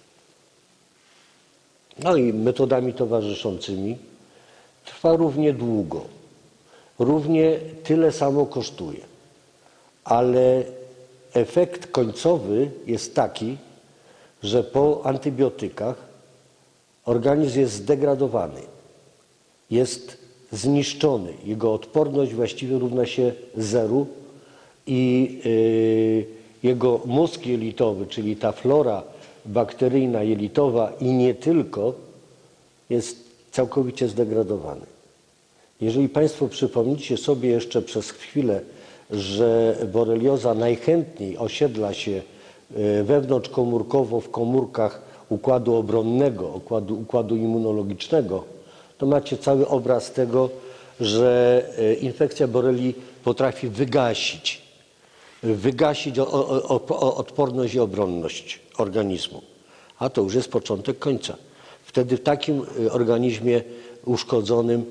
no i metodami towarzyszącymi trwa równie długo, równie tyle samo kosztuje, ale efekt końcowy jest taki, że po antybiotykach organizm jest zdegradowany, jest zniszczony, jego odporność właściwie równa się zeru i jego mózg jelitowy, czyli ta flora bakteryjna, jelitowa i nie tylko, jest całkowicie zdegradowany. Jeżeli Państwo przypomnicie sobie jeszcze przez chwilę, że borelioza najchętniej osiedla się wewnątrzkomórkowo w komórkach układu obronnego, układu immunologicznego, to macie cały obraz tego, że infekcja borelii potrafi wygasić odporność i obronność organizmu. A to już jest początek końca. Wtedy w takim organizmie uszkodzonym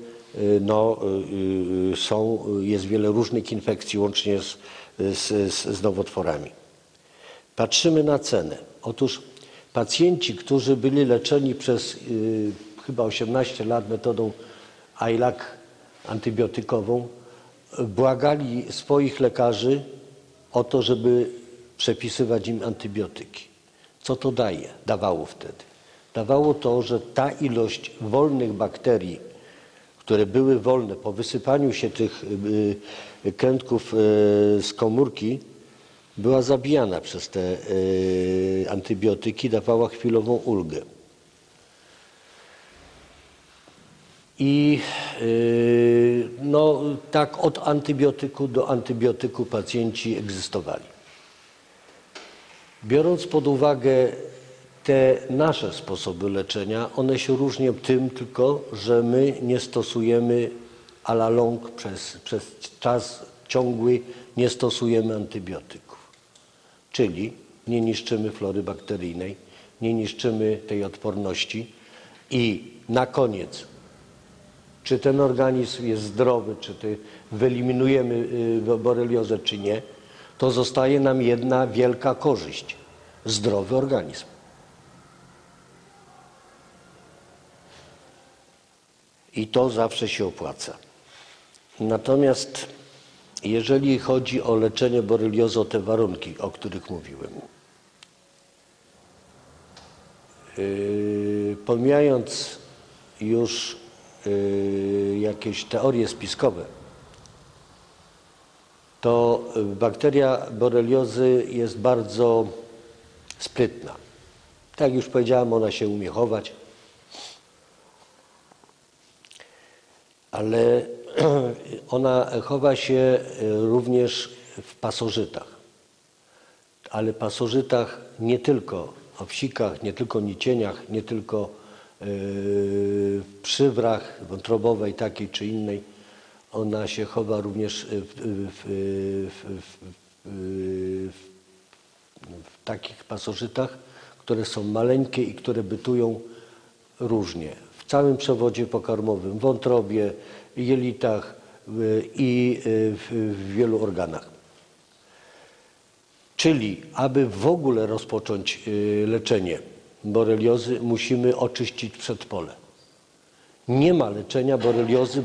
jest wiele różnych infekcji, łącznie z nowotworami. Patrzymy na cenę. Otóż pacjenci, którzy byli leczeni przez chyba 18 lat metodą ILAC antybiotykową, błagali swoich lekarzy o to, żeby przepisywać im antybiotyki. Co to dawało wtedy? Dawało to, że ta ilość wolnych bakterii, które były wolne po wysypaniu się tych kętków z komórki, była zabijana przez te antybiotyki, dawała chwilową ulgę. I tak od antybiotyku do antybiotyku pacjenci egzystowali. Biorąc pod uwagę te nasze sposoby leczenia, one się różnią tym tylko, że my nie stosujemy à la longue, przez czas ciągły nie stosujemy antybiotyków. Czyli nie niszczymy flory bakteryjnej, nie niszczymy tej odporności i na koniec, czy ten organizm jest zdrowy, czy wyeliminujemy boreliozę, czy nie, to zostaje nam jedna wielka korzyść – zdrowy organizm. I to zawsze się opłaca. Natomiast jeżeli chodzi o leczenie boreliozy, o te warunki, o których mówiłem, pomijając już jakieś teorie spiskowe, to bakteria boreliozy jest bardzo sprytna. Tak jak już powiedziałem, ona się umie chować, ale ona chowa się również w pasożytach. Ale pasożytach nie tylko o psikach, nie tylko nicieniach, nie tylko w przywrach wątrobowej takiej czy innej. Ona się chowa również w takich pasożytach, które są maleńkie i które bytują różnie. W całym przewodzie pokarmowym, wątrobie, jelitach i w wielu organach. Czyli, aby w ogóle rozpocząć leczenie boreliozy, musimy oczyścić przedpole. Nie ma leczenia boreliozy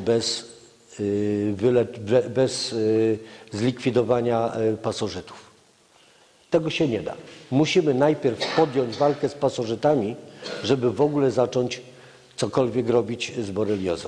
bez zlikwidowania pasożytów. Tego się nie da. Musimy najpierw podjąć walkę z pasożytami, żeby w ogóle zacząć cokolwiek robić z boreliozą.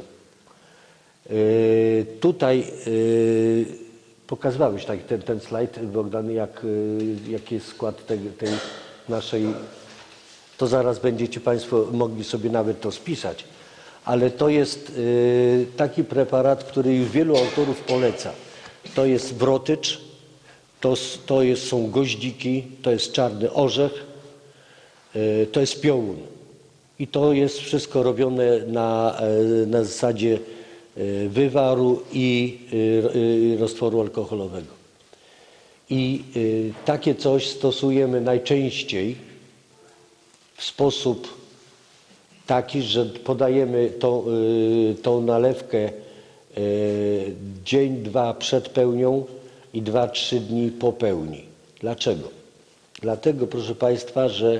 Tutaj pokazywałeś ten slajd, Bogdan, jaki jest skład tej naszej, to zaraz będziecie Państwo mogli sobie nawet to spisać, ale to jest taki preparat, który już wielu autorów poleca. To jest wrotycz, są goździki, to jest czarny orzech, to jest piołun. I to jest wszystko robione na zasadzie wywaru i roztworu alkoholowego. I takie coś stosujemy najczęściej w sposób taki, że podajemy tą nalewkę dzień, dwa przed pełnią i 2-3 dni po pełni. Dlaczego? Dlatego, proszę Państwa, że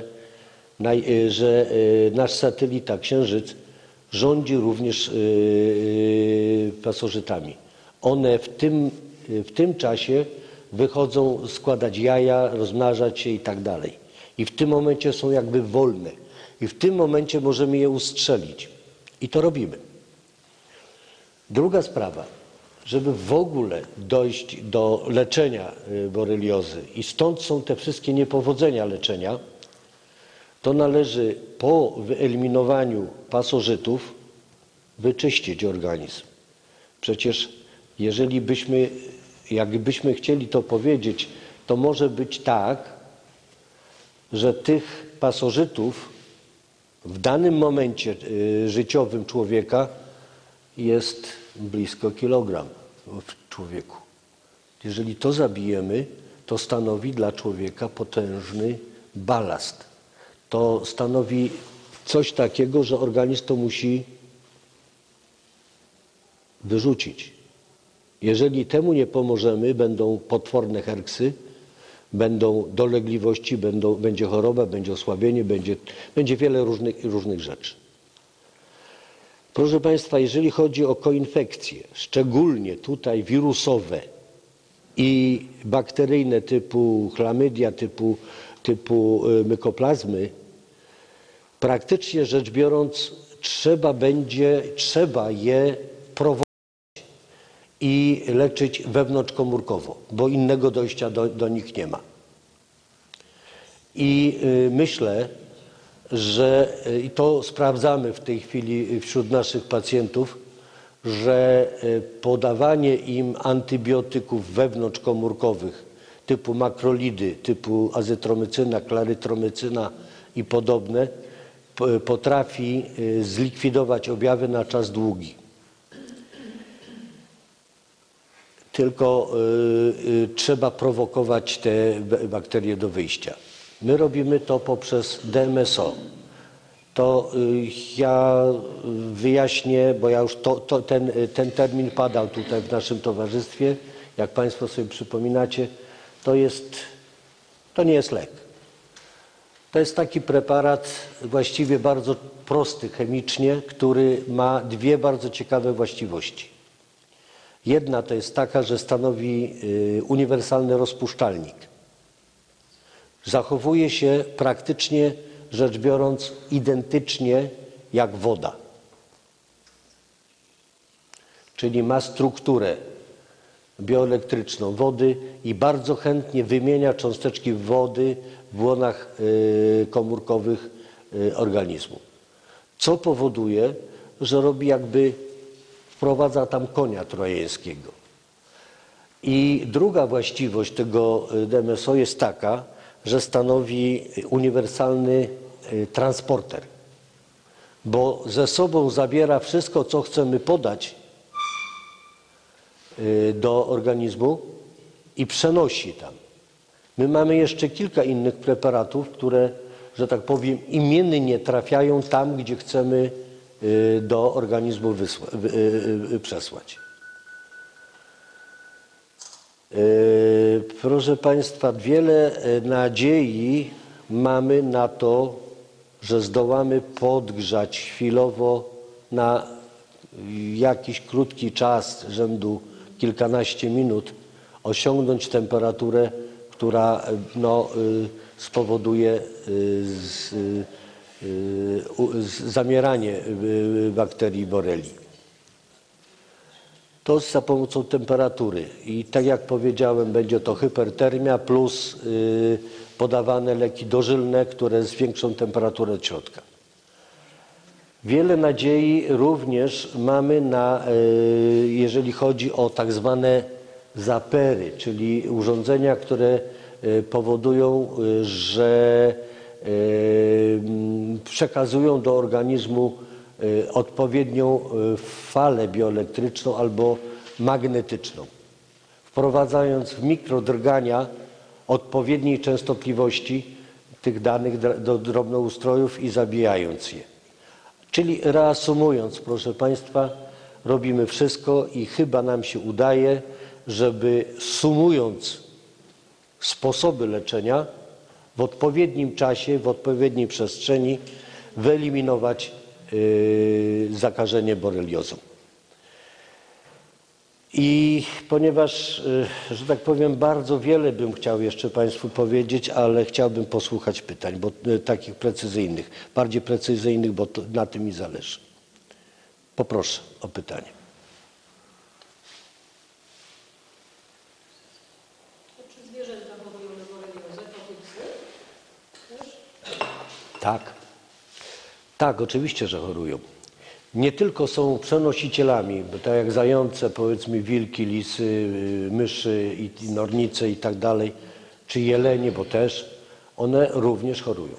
nasz satelita Księżyc rządzi również pasożytami. One w tym czasie wychodzą składać jaja, rozmnażać się i tak dalej. I w tym momencie są jakby wolne. I w tym momencie możemy je ustrzelić. I to robimy. Druga sprawa, żeby w ogóle dojść do leczenia boreliozy i stąd są te wszystkie niepowodzenia leczenia, to należy po wyeliminowaniu pasożytów wyczyścić organizm. Przecież jakbyśmy chcieli to powiedzieć, to może być tak, że tych pasożytów w danym momencie życiowym człowieka jest blisko kilogram w człowieku. Jeżeli to zabijemy, to stanowi dla człowieka potężny balast. To stanowi coś takiego, że organizm to musi wyrzucić. Jeżeli temu nie pomożemy, będą potworne herksy, będą dolegliwości, będzie choroba, będzie osłabienie, będzie wiele różnych rzeczy. Proszę Państwa, jeżeli chodzi o koinfekcje, szczególnie tutaj wirusowe i bakteryjne typu chlamydia, typu mykoplazmy, praktycznie rzecz biorąc trzeba je prowadzić i leczyć wewnątrzkomórkowo, bo innego dojścia do nich nie ma. I myślę, że i to sprawdzamy w tej chwili wśród naszych pacjentów, że podawanie im antybiotyków wewnątrzkomórkowych typu makrolidy, typu azytromycyna, klarytromycyna i podobne potrafi zlikwidować objawy na czas długi. Tylko trzeba prowokować te bakterie do wyjścia. My robimy to poprzez DMSO. To ja wyjaśnię, bo ja już ten termin padał tutaj w naszym towarzystwie. Jak Państwo sobie przypominacie, to nie jest lek. To jest taki preparat właściwie bardzo prosty chemicznie, który ma dwie bardzo ciekawe właściwości. Jedna to jest taka, że stanowi uniwersalny rozpuszczalnik. Zachowuje się praktycznie rzecz biorąc identycznie jak woda. Czyli ma strukturę bioelektryczną wody i bardzo chętnie wymienia cząsteczki wody w błonach komórkowych organizmu. Co powoduje, że wprowadza tam konia trojańskiego. I druga właściwość tego DMSO jest taka, że stanowi uniwersalny transporter, bo ze sobą zabiera wszystko, co chcemy podać do organizmu i przenosi tam. My mamy jeszcze kilka innych preparatów, które, że tak powiem, imiennie trafiają tam, gdzie chcemy do organizmu przesłać. Proszę Państwa, wiele nadziei mamy na to, że zdołamy podgrzać chwilowo na jakiś krótki czas, rzędu kilkanaście minut, osiągnąć temperaturę, która spowoduje zamieranie bakterii Borrelia. To za pomocą temperatury i tak jak powiedziałem, będzie to hypertermia plus podawane leki dożylne, które zwiększą temperaturę od środka. Wiele nadziei również mamy jeżeli chodzi o tak zwane zapery, czyli urządzenia, które powodują, że przekazują do organizmu odpowiednią falę bioelektryczną albo magnetyczną, wprowadzając w mikrodrgania odpowiedniej częstotliwości tych danych do drobnoustrojów i zabijając je. Czyli reasumując, proszę Państwa, robimy wszystko i chyba nam się udaje, żeby sumując sposoby leczenia w odpowiednim czasie, w odpowiedniej przestrzeni wyeliminować zakażenie boreliozą. I ponieważ, że tak powiem, bardzo wiele bym chciał jeszcze Państwu powiedzieć, ale chciałbym posłuchać pytań, bo takich precyzyjnych, bardziej precyzyjnych, bo na tym mi zależy. Poproszę o pytanie. Czy zwierzęta chorują na boreliozę, koty, psy? Tak. Tak, oczywiście, że chorują. Nie tylko są przenosicielami, bo tak jak zające, powiedzmy wilki, lisy, myszy, i nornice i tak dalej, czy jelenie, bo też one również chorują.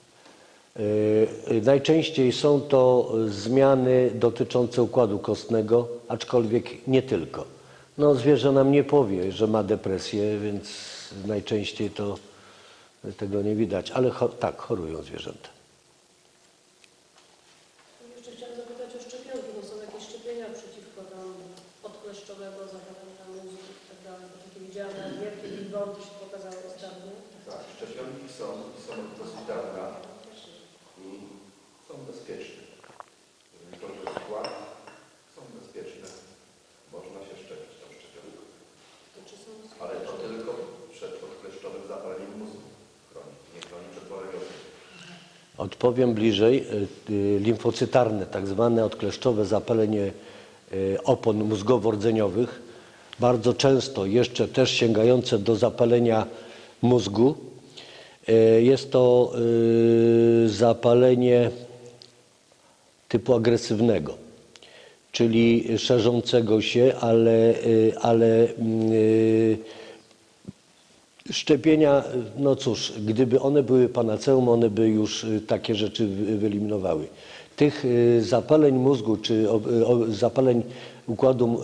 Najczęściej są to zmiany dotyczące układu kostnego, aczkolwiek nie tylko. No, zwierzę nam nie powie, że ma depresję, więc najczęściej to tego nie widać, ale tak, chorują zwierzęta. Jeszcze chciałam zapytać o szczepionki, bo są jakieś szczepienia przeciwko tam odkleszczowego zapalenia mózgu i tak dalej, bo takie widziałam na wielkie billboardy się pokazały ostatnio. Tak, szczepionki są dosyć dawne i są bezpieczne. Jeżeli chodzi o skład, są bezpieczne. Można się szczepić tą szczepionką. Ale to tylko przed odkleszczowym zapaleniem mózgu chroni, nie chroni przed boreliozą. Odpowiem bliżej. Limfocytarne, tak zwane odkleszczowe zapalenie opon mózgowo-rdzeniowych, bardzo często jeszcze też sięgające do zapalenia mózgu. Jest to zapalenie typu agresywnego, czyli szerzącego się, ale szczepienia, no cóż, gdyby one były panaceum, one by już takie rzeczy wyeliminowały. Tych zapaleń mózgu czy zapaleń układu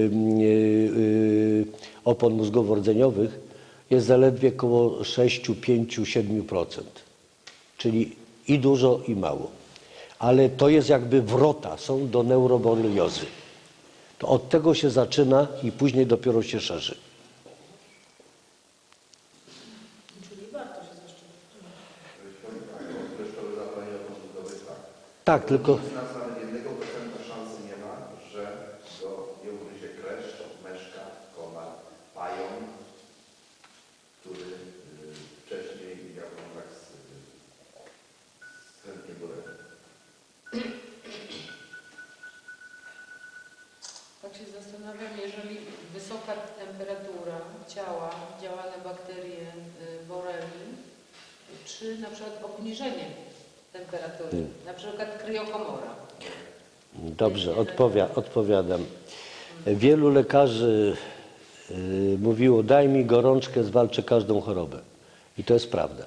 opon mózgowo-rdzeniowych jest zaledwie około 6, 5, 7%. Czyli i dużo, i mało. Ale to jest jakby wrota, są do neuroboreliozy. To od tego się zaczyna i później dopiero się szerzy. Tak, tylko... Nic nas nawet 1% szansy nie ma, że go nie ugryzie kleszcz, meszka, komar, pająk, który wcześniej miał kontakt z chętnie borelią. Tak się zastanawiam, jeżeli wysoka temperatura ciała działa na bakterie borelii, czy na przykład obniżenie temperatury, na przykład kryokomora. Dobrze, odpowiadam. Wielu lekarzy mówiło, daj mi gorączkę, zwalczę każdą chorobę. I to jest prawda.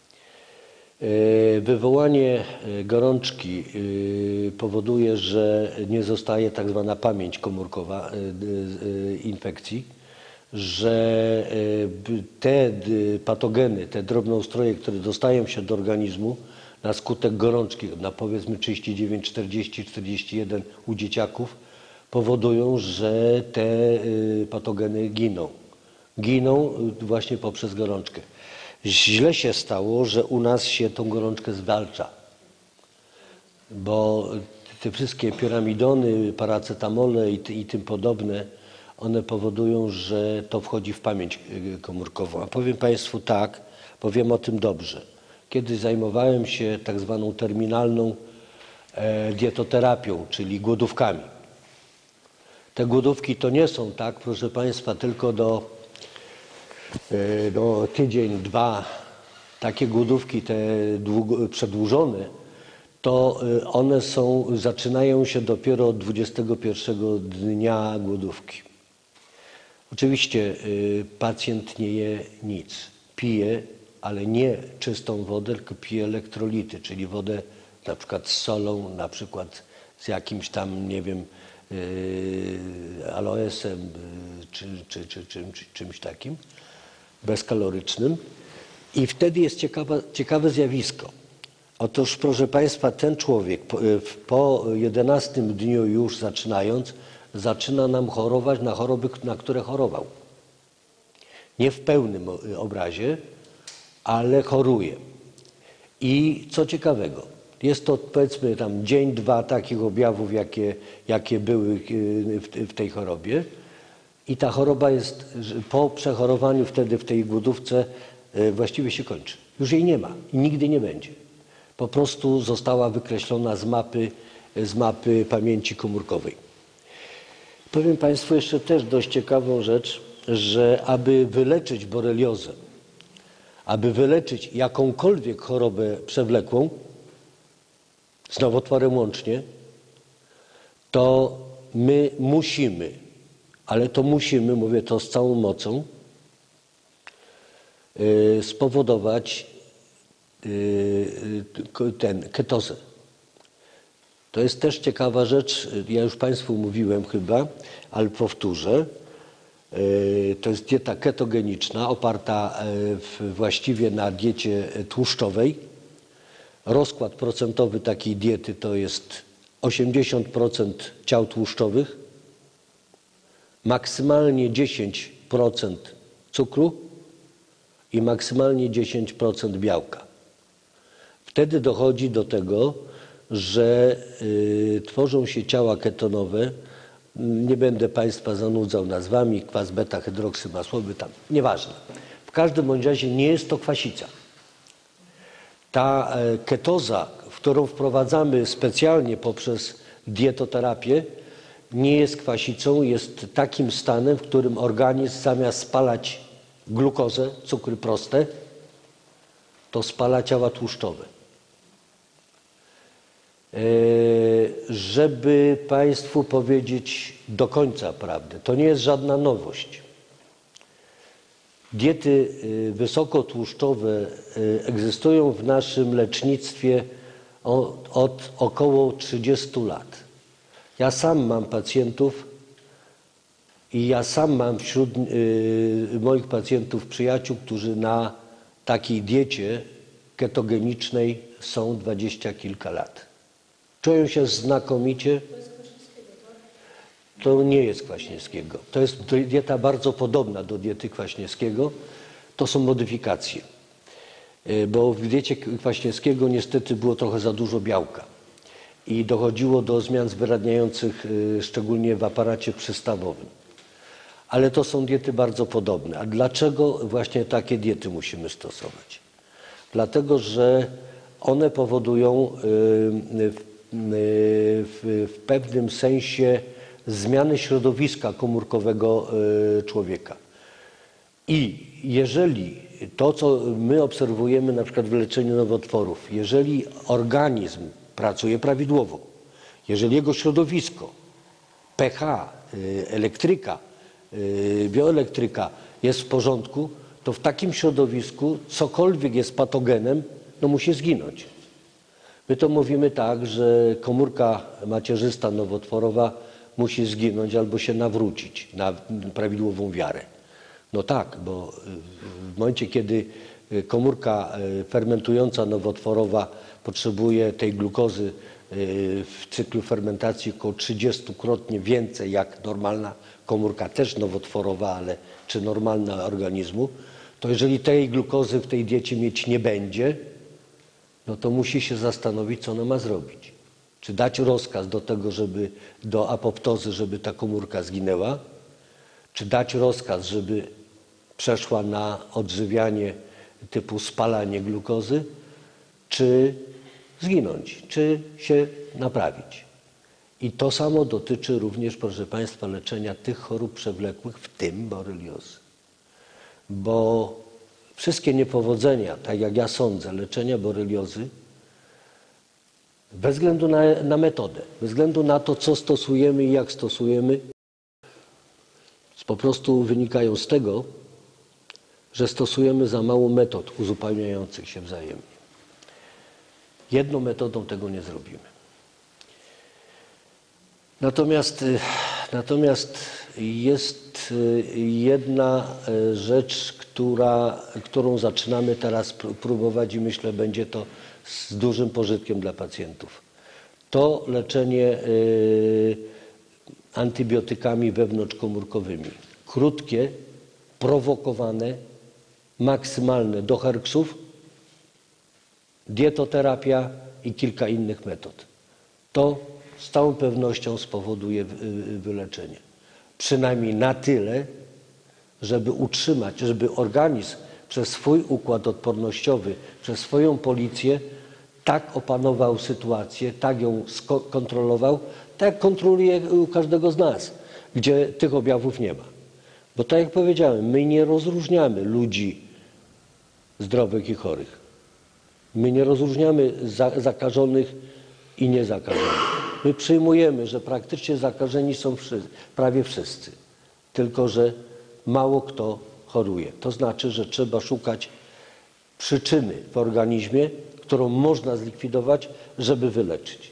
Wywołanie gorączki powoduje, że nie zostaje tak zwana pamięć komórkowa infekcji, że te patogeny, te drobnoustroje, które dostają się do organizmu na skutek gorączki, na powiedzmy 39, 40, 41 u dzieciaków, powodują, że te patogeny giną. Giną właśnie poprzez gorączkę. Źle się stało, że u nas się tą gorączkę zwalcza, bo te wszystkie piramidony, paracetamole i tym podobne, one powodują, że to wchodzi w pamięć komórkową. A powiem Państwu tak, bo wiem o tym dobrze. kiedy zajmowałem się tak zwaną terminalną dietoterapią, czyli głodówkami. Te głodówki to nie są tak, proszę Państwa, tylko do tydzień, dwa, takie głodówki, te przedłużone, to one zaczynają się dopiero od 21 dnia głodówki. Oczywiście pacjent nie je nic, pije, ale nie czystą wodę, tylko pije elektrolity, czyli wodę na przykład z solą, na przykład z jakimś tam, nie wiem, aloesem czy czymś takim bezkalorycznym. I wtedy jest ciekawe zjawisko. Otóż, proszę Państwa, ten człowiek po 11 dniu już zaczynając, zaczyna nam chorować na choroby, na które chorował. Nie w pełnym obrazie, ale choruje. I co ciekawego, jest to powiedzmy tam dzień, dwa takich objawów, jakie były w tej chorobie. I ta choroba jest po przechorowaniu wtedy w tej głodówce właściwie się kończy. Już jej nie ma i nigdy nie będzie. Po prostu została wykreślona z mapy pamięci komórkowej. Powiem Państwu jeszcze też dość ciekawą rzecz, że aby wyleczyć boreliozę, aby wyleczyć jakąkolwiek chorobę przewlekłą, z nowotworem łącznie, to my musimy, ale to musimy, mówię to z całą mocą, spowodować ketozę. To jest też ciekawa rzecz, ja już Państwu mówiłem chyba, ale powtórzę. To jest dieta ketogeniczna, oparta właściwie na diecie tłuszczowej. Rozkład procentowy takiej diety to jest 80% ciał tłuszczowych, maksymalnie 10% cukru i maksymalnie 10% białka. Wtedy dochodzi do tego, że tworzą się ciała ketonowe. Nie będę Państwa zanudzał nazwami, kwas beta-hydroksymasłowy, tam, nieważne. W każdym bądź razie nie jest to kwasica. Ta ketoza, którą wprowadzamy specjalnie poprzez dietoterapię, nie jest kwasicą, jest takim stanem, w którym organizm zamiast spalać glukozę, cukry proste, to spala ciała tłuszczowe. Żeby Państwu powiedzieć do końca prawdę, to nie jest żadna nowość. Diety wysokotłuszczowe egzystują w naszym lecznictwie od około 30 lat. Ja sam mam pacjentów i ja sam mam wśród moich pacjentów przyjaciół, którzy na takiej diecie ketogenicznej są 20 kilka lat. Czują się znakomicie. To nie jest Kwaśniewskiego. To jest dieta bardzo podobna do diety Kwaśniewskiego. To są modyfikacje. Bo w diecie Kwaśniewskiego niestety było trochę za dużo białka. I dochodziło do zmian zwyradniających, szczególnie w aparacie przystawowym. Ale to są diety bardzo podobne. A dlaczego właśnie takie diety musimy stosować? Dlatego, że one powodują w pewnym sensie zmiany środowiska komórkowego człowieka. I jeżeli to, co my obserwujemy na przykład w leczeniu nowotworów, jeżeli organizm pracuje prawidłowo, jeżeli jego środowisko, pH, elektryka, bioelektryka jest w porządku, to w takim środowisku cokolwiek jest patogenem, no musi zginąć. My to mówimy tak, że komórka macierzysta nowotworowa musi zginąć albo się nawrócić na prawidłową wiarę. No tak, bo w momencie, kiedy komórka fermentująca nowotworowa potrzebuje tej glukozy w cyklu fermentacji około 30-krotnie więcej jak normalna komórka, też nowotworowa, ale czy normalna organizmu, to jeżeli tej glukozy w tej diecie mieć nie będzie, no to musi się zastanowić, co ona ma zrobić. Czy dać rozkaz do tego, do apoptozy, żeby ta komórka zginęła, czy dać rozkaz, żeby przeszła na odżywianie typu spalanie glukozy, czy zginąć, czy się naprawić. I to samo dotyczy również, proszę Państwa, leczenia tych chorób przewlekłych, w tym boreliozy. Bo wszystkie niepowodzenia, tak jak ja sądzę, leczenia boreliozy, bez względu na metodę, bez względu na to, co stosujemy i jak stosujemy, po prostu wynikają z tego, że stosujemy za mało metod uzupełniających się wzajemnie. Jedną metodą tego nie zrobimy. Natomiast jest jedna rzecz, którą zaczynamy teraz próbować i myślę, będzie to z dużym pożytkiem dla pacjentów. To leczenie antybiotykami wewnątrzkomórkowymi. Krótkie, prowokowane, maksymalne do herksów, dietoterapia i kilka innych metod. To z całą pewnością spowoduje wyleczenie. Przynajmniej na tyle, żeby utrzymać, żeby organizm przez swój układ odpornościowy, przez swoją policję tak opanował sytuację, tak ją skontrolował, tak jak kontroluje u każdego z nas, gdzie tych objawów nie ma. Bo tak jak powiedziałem, my nie rozróżniamy ludzi zdrowych i chorych. My nie rozróżniamy zakażonych i niezakażonych. My przyjmujemy, że praktycznie zakażeni są prawie wszyscy, tylko że mało kto choruje. To znaczy, że trzeba szukać przyczyny w organizmie, którą można zlikwidować, żeby wyleczyć.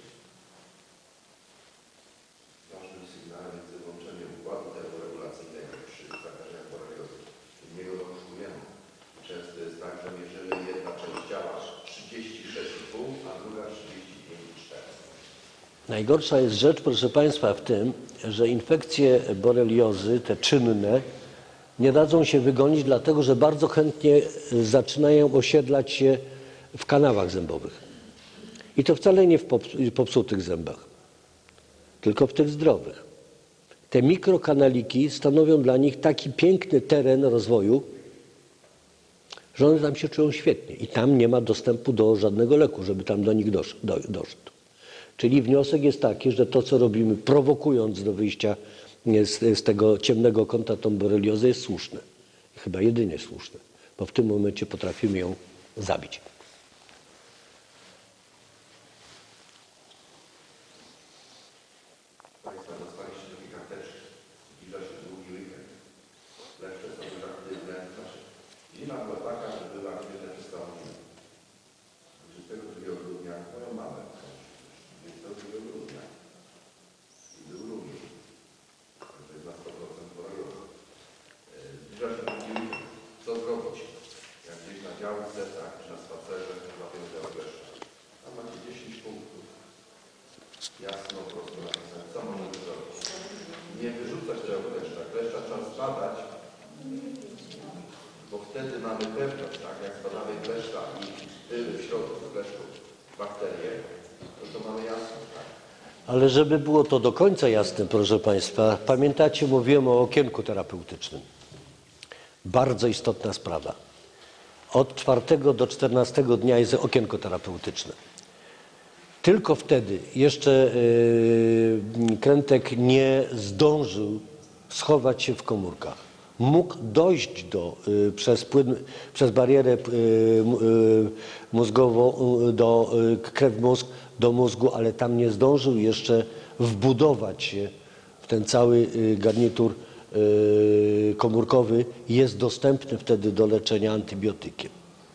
Ważnym sygnałem jest wyłączenie układu termoregulacyjnego przy zakażeniach boreliozy. Niego dopuszczujemy. Często jest tak, że jeżeli jedna część działa 36,5, a druga 35,4. Najgorsza jest rzecz, proszę Państwa, w tym, że infekcje boreliozy, te czynne, nie dadzą się wygonić, dlatego że bardzo chętnie zaczynają osiedlać się w kanałach zębowych. I to wcale nie w popsutych zębach, tylko w tych zdrowych. Te mikrokanaliki stanowią dla nich taki piękny teren rozwoju, że one tam się czują świetnie i tam nie ma dostępu do żadnego leku, żeby tam do nich doszedł. Czyli wniosek jest taki, że to, co robimy, prowokując do wyjścia z tego ciemnego kąta tą boreliozę, jest słuszne. Chyba jedynie słuszne, bo w tym momencie potrafimy ją zabić. Państwo dostaliście takie karteczki. Zbliża się długi weekend. Leszcze są już aktywne. Zima była taka, że były aktywne przez całą zimę. 22 grudnia moją mamę. 22 grudnia. I był również. Także jest na 100% boreliozy. Zbliża się długi weekend. Co zrobić? Jak gdzieś na działce, tak, czy na spacerze, łapią za kleszcza. Tam macie 10 punktów. Jasno, prosto napisane. Co możemy zrobić? Nie wyrzucać tego kleszcza. Kleszcza trzeba zbadać, bo wtedy mamy pewność, tak, jak zbadamy kleszcza i pyły w środku kleszczu, bakterie, to mamy jasność, tak? Ale żeby było to do końca jasne, proszę Państwa, pamiętacie, mówiłem o okienku terapeutycznym. Bardzo istotna sprawa. Od 4 do 14 dnia jest okienko terapeutyczne. Tylko wtedy jeszcze krętek nie zdążył schować się w komórkach. Mógł dojść przez barierę mózgową, krew mózg, do mózgu, ale tam nie zdążył jeszcze wbudować się w ten cały garnitur komórkowy. Jest dostępny wtedy do leczenia antybiotykiem.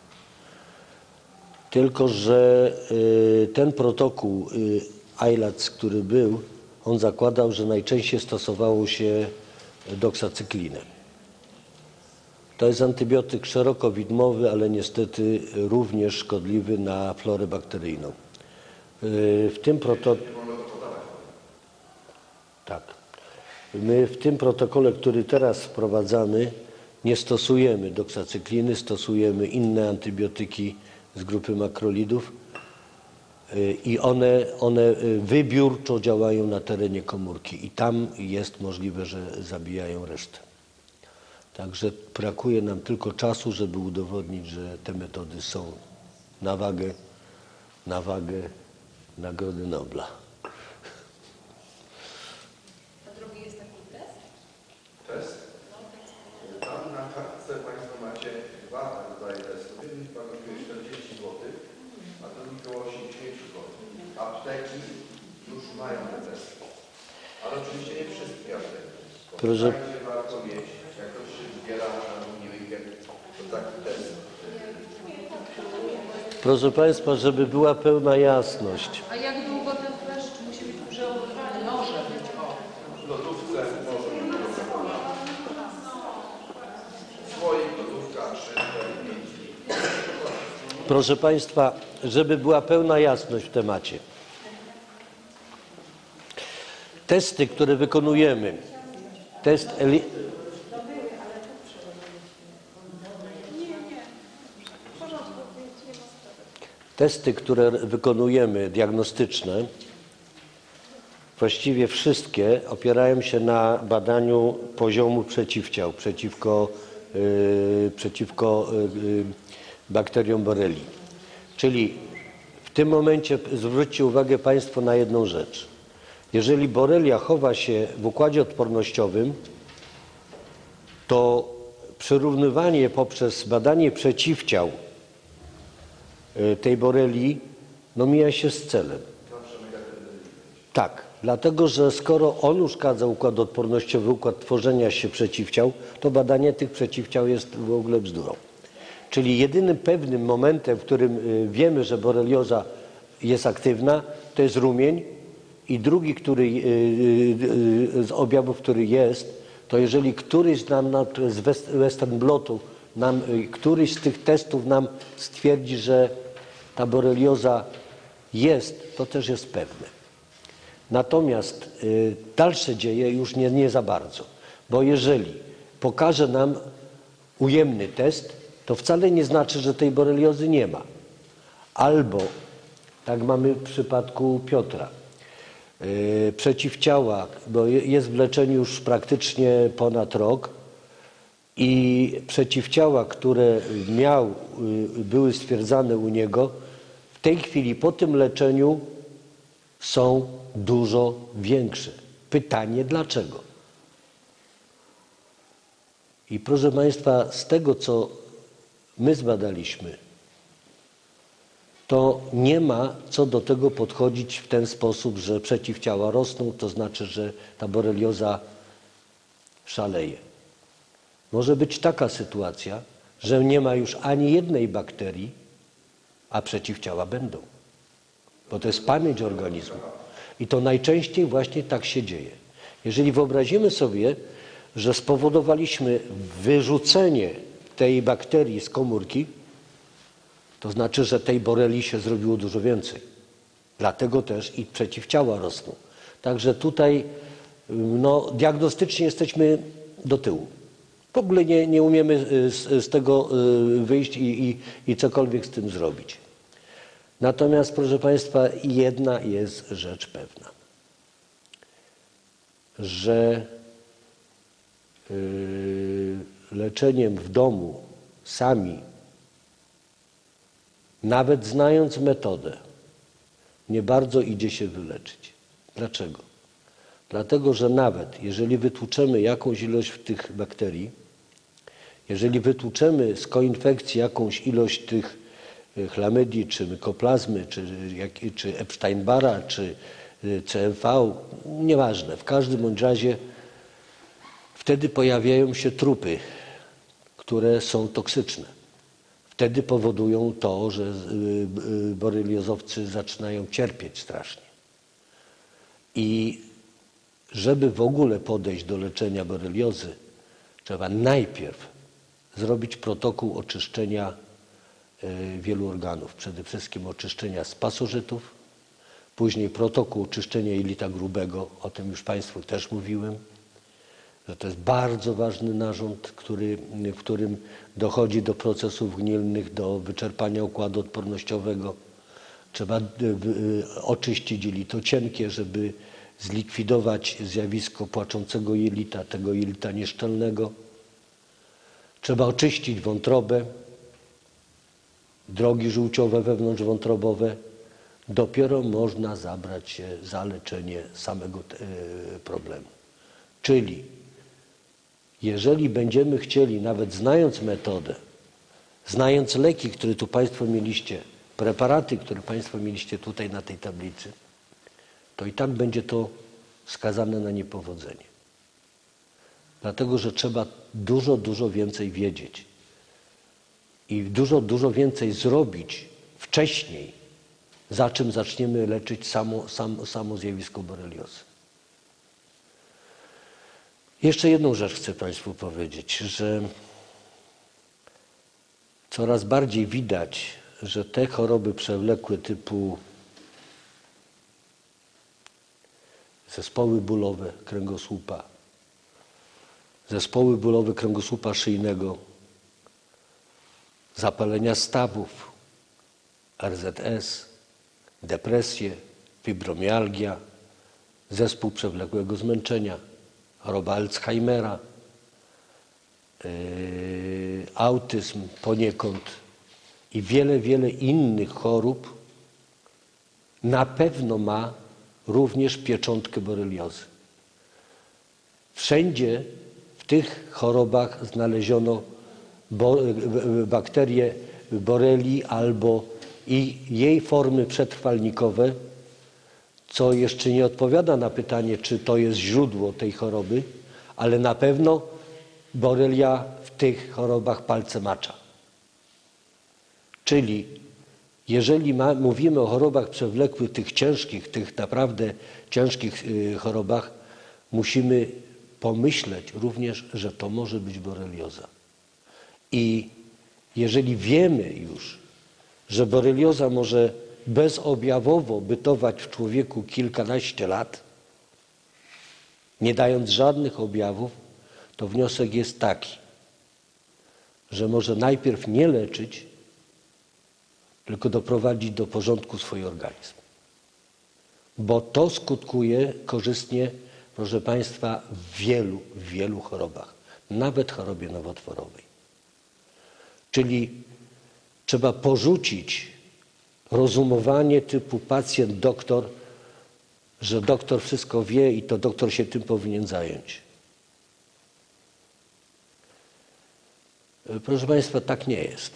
Tylko że ten protokół ILAC, który był, on zakładał, że najczęściej stosowało się doksacyklinę. To jest antybiotyk szeroko widmowy, ale niestety również szkodliwy na florę bakteryjną. W tym My w tym protokole, który teraz wprowadzamy, nie stosujemy doksacykliny, stosujemy inne antybiotyki z grupy makrolidów i one wybiórczo działają na terenie komórki i tam jest możliwe, że zabijają resztę. Także brakuje nam tylko czasu, żeby udowodnić, że te metody są na wagę na wagę Nagrody Nobla. A drugi jest taki test? Test? Tam na kartce Państwo macie dwa rodzaje testów. Jeden chyba kosztuje 40 zł, a drugi około 80 zł. Apteki już mają te testy. Ale oczywiście nie wszystkie apteki. Proszę- Warto mieć, jak ktoś się zbiera na długi weekend, to taki test. Proszę Państwa, żeby była pełna jasność. A jak długo ten kleszcz musi być przełamywany? Może być. W lodówce może być słoik, lodówka, 3, 4, 5 Proszę Państwa, żeby była pełna jasność w temacie. Testy, które wykonujemy, testy, które wykonujemy, diagnostyczne, właściwie wszystkie opierają się na badaniu poziomu przeciwciał przeciwko bakteriom Borrelia. Czyli w tym momencie zwróćcie uwagę Państwo na jedną rzecz. Jeżeli Borrelia chowa się w układzie odpornościowym, to przyrównywanie poprzez badanie przeciwciał tej Borrelii mija się z celem. Tak, dlatego że skoro on uszkadza układ odpornościowy, układ tworzenia się przeciwciał, to badanie tych przeciwciał jest w ogóle bzdurą. Czyli jedynym pewnym momentem, w którym wiemy, że borelioza jest aktywna, to jest rumień i drugi, z objawów, który jest, to jeżeli któryś z Western blotu któryś z tych testów nam stwierdzi, że ta borelioza jest, to też jest pewne. Natomiast dalsze dzieje już nie za bardzo, bo jeżeli pokaże nam ujemny test, to wcale nie znaczy, że tej boreliozy nie ma. Albo, tak mamy w przypadku Piotra, przeciwciała, bo jest w leczeniu już praktycznie ponad rok i przeciwciała, które były stwierdzane u niego, w tej chwili po tym leczeniu są dużo większe. Pytanie dlaczego? I proszę Państwa, z tego co my zbadaliśmy, to nie ma co do tego podchodzić w ten sposób, że przeciwciała rosną, to znaczy, że ta borelioza szaleje. Może być taka sytuacja, że nie ma już ani jednej bakterii, a przeciwciała będą. Bo to jest pamięć organizmu. I to najczęściej właśnie tak się dzieje. Jeżeli wyobrazimy sobie, że spowodowaliśmy wyrzucenie tej bakterii z komórki, to znaczy, że tej borelii się zrobiło dużo więcej. Dlatego też i przeciwciała rosną. Także tutaj diagnostycznie jesteśmy do tyłu. W ogóle nie umiemy z tego wyjść i cokolwiek z tym zrobić. Natomiast, proszę Państwa, jedna jest rzecz pewna, że leczeniem w domu sami, nawet znając metodę, nie bardzo idzie się wyleczyć. Dlaczego? Dlatego, że nawet jeżeli wytłuczemy jakąś ilość tych bakterii, jeżeli wytłuczemy z koinfekcji jakąś ilość tych chlamydii, czy mykoplazmy, czy Epstein-Barra, czy CMV, nieważne, w każdym bądź razie wtedy pojawiają się trupy, które są toksyczne. Wtedy powodują to, że boreliozowcy zaczynają cierpieć strasznie. I żeby w ogóle podejść do leczenia boreliozy, trzeba najpierw zrobić protokół oczyszczenia wielu organów. Przede wszystkim oczyszczenia z pasożytów, później protokół oczyszczenia jelita grubego, o tym już Państwu też mówiłem, że to jest bardzo ważny narząd, w którym dochodzi do procesów gnilnych, do wyczerpania układu odpornościowego. Trzeba oczyścić jelito cienkie, żeby zlikwidować zjawisko płaczącego jelita, tego jelita nieszczelnego. Trzeba oczyścić wątrobę, drogi żółciowe wewnątrzwątrobowe, dopiero można zabrać się za leczenie samego problemu. Czyli jeżeli będziemy chcieli, nawet znając metodę, znając leki, które tu Państwo mieliście, preparaty, które Państwo mieliście tutaj na tej tablicy, to i tak będzie to skazane na niepowodzenie. Dlatego, że trzeba dużo więcej wiedzieć i dużo więcej zrobić wcześniej, za czym zaczniemy leczyć samo zjawisko boreliozy. Jeszcze jedną rzecz chcę Państwu powiedzieć, że coraz bardziej widać, że te choroby przewlekłe typu zespoły bólowe kręgosłupa, zespoły bólowe kręgosłupa szyjnego, zapalenia stawów, RZS, depresje, fibromialgia, zespół przewlekłego zmęczenia, choroba Alzheimera, autyzm poniekąd i wiele innych chorób na pewno ma również pieczątkę boreliozy. Wszędzie w tych chorobach znaleziono bakterie borelii albo i jej formy przetrwalnikowe, co jeszcze nie odpowiada na pytanie, czy to jest źródło tej choroby, ale na pewno borelia w tych chorobach palce macza. Czyli jeżeli mówimy o chorobach przewlekłych, tych ciężkich, tych naprawdę ciężkich chorobach, musimy pomyśleć również, że to może być borelioza. I jeżeli wiemy już, że borelioza może bezobjawowo bytować w człowieku kilkanaście lat, nie dając żadnych objawów, to wniosek jest taki, że może najpierw nie leczyć, tylko doprowadzić do porządku swój organizm. Bo to skutkuje korzystnie, proszę Państwa, w wielu chorobach, nawet chorobie nowotworowej. Czyli trzeba porzucić rozumowanie typu pacjent-doktor, że doktor wszystko wie i to doktor się tym powinien zająć. Proszę Państwa, tak nie jest.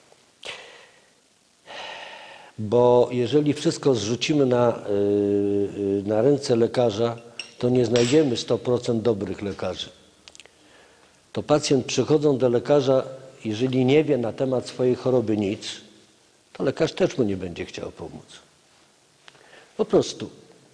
Bo jeżeli wszystko zrzucimy na ręce lekarza, to nie znajdziemy 100% dobrych lekarzy. To pacjent przychodząc do lekarza, jeżeli nie wie na temat swojej choroby nic, to lekarz też mu nie będzie chciał pomóc. Po prostu.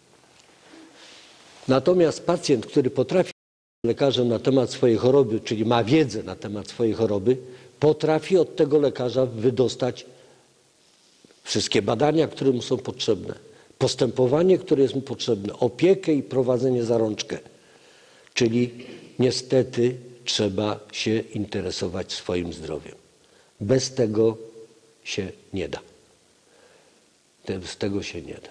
Natomiast pacjent, który potrafi lekarzem na temat swojej choroby, czyli ma wiedzę na temat swojej choroby, potrafi od tego lekarza wydostać wszystkie badania, które mu są potrzebne, postępowanie, które jest mu potrzebne, opiekę i prowadzenie za rączkę. Czyli niestety trzeba się interesować swoim zdrowiem. Bez tego się nie da. Bez tego się nie da.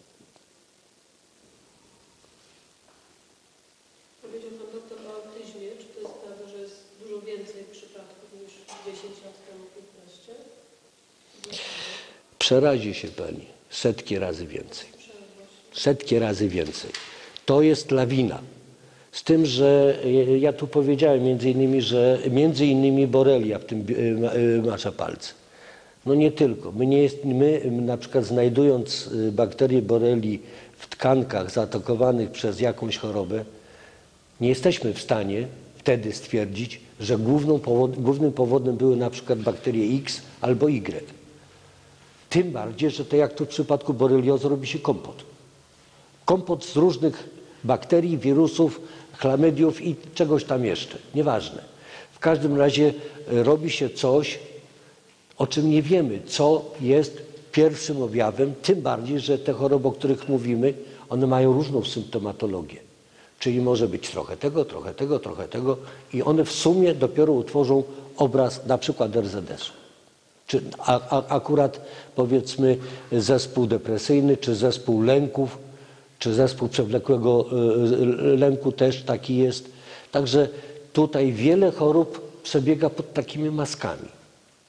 Powiedział Pan doktor o autyzmie. Czy to jest prawda, że jest dużo więcej przypadków niż 10 lat temu, 15? Przerazi się Pani. Setki razy więcej. Setki razy więcej. To jest lawina. Z tym, że ja tu powiedziałem między innymi borelia w tym macza palce. No nie tylko. My na przykład znajdując bakterie borelii w tkankach zaatakowanych przez jakąś chorobę, nie jesteśmy w stanie wtedy stwierdzić, że głównym powodem były na przykład bakterie X albo Y. Tym bardziej, że to jak tu w przypadku boreliozy robi się kompot. Kompot z różnych bakterii, wirusów, chlamydiów i czegoś tam jeszcze. Nieważne. W każdym razie robi się coś, o czym nie wiemy, co jest pierwszym objawem, tym bardziej, że te choroby, o których mówimy, one mają różną symptomatologię. Czyli może być trochę tego i one w sumie dopiero utworzą obraz na przykład RZS-u. Czy akurat powiedzmy zespół depresyjny, czy zespół lęków, czy zespół przewlekłego lęku też taki jest. Także tutaj wiele chorób przebiega pod takimi maskami.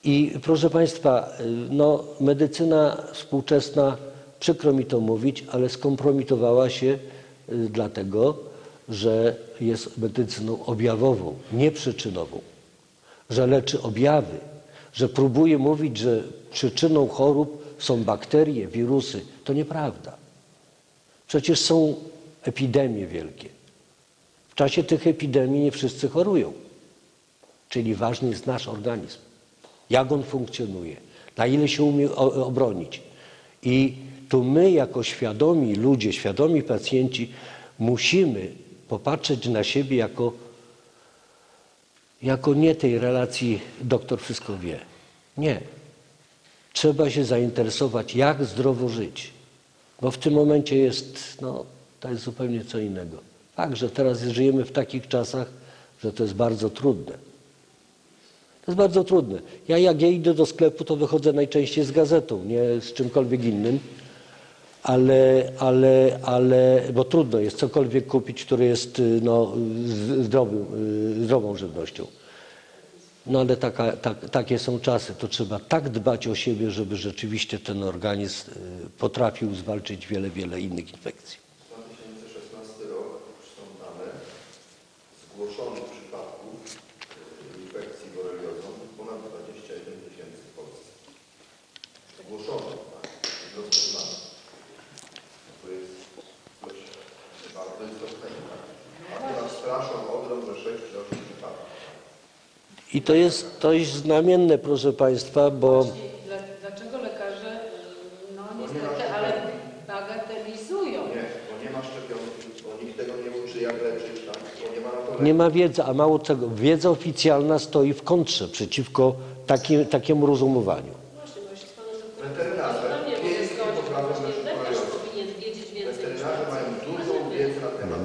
I proszę Państwa, no, medycyna współczesna, przykro mi to mówić, ale skompromitowała się dlatego, że jest medycyną objawową, nie przyczynową, że leczy objawy, że próbuje mówić, że przyczyną chorób są bakterie, wirusy. To nieprawda. Przecież są epidemie wielkie. W czasie tych epidemii nie wszyscy chorują. Czyli ważny jest nasz organizm. Jak on funkcjonuje, na ile się umie obronić. I tu my jako świadomi ludzie, świadomi pacjenci musimy popatrzeć na siebie jako nie tej relacji doktor wszystko wie. Nie. Trzeba się zainteresować, jak zdrowo żyć. Bo w tym momencie jest, no, to jest zupełnie co innego. Fakt, że teraz żyjemy w takich czasach, że to jest bardzo trudne. To jest bardzo trudne. Jak ja idę do sklepu, to wychodzę najczęściej z gazetą, nie z czymkolwiek innym, bo trudno jest cokolwiek kupić, które jest no, zdrową żywnością. No ale takie są czasy. To trzeba tak dbać o siebie, żeby rzeczywiście ten organizm potrafił zwalczyć wiele innych infekcji. 2016 rok, są dane zgłoszonych przypadków infekcji boreliozą ponad 21 000 w Polsce. Zgłoszonych, tak, rozpoznanych. To jest coś bardzo istotnego. A teraz straszą ogrom, że 6 czy 8 przypadków. I to jest dość znamienne, proszę Państwa, bo... Dlaczego lekarze, no niestety, ale bagatelizują? Nie, bo nie ma szczepionki, bo nikt tego nie uczy, jak leczyć, tak? Bo nie ma na to leku. Nie ma wiedzy, a mało tego, wiedza oficjalna stoi w kontrze przeciwko takiemu rozumowaniu. Właśnie, bo jeśli z Panem doktorem Weterynarze nie mogę zgodzić, poprawią właśnie nasze lekarz boreliozę. powinien wiedzieć więcej niż Weterynarze mają dużą wiedzę na temat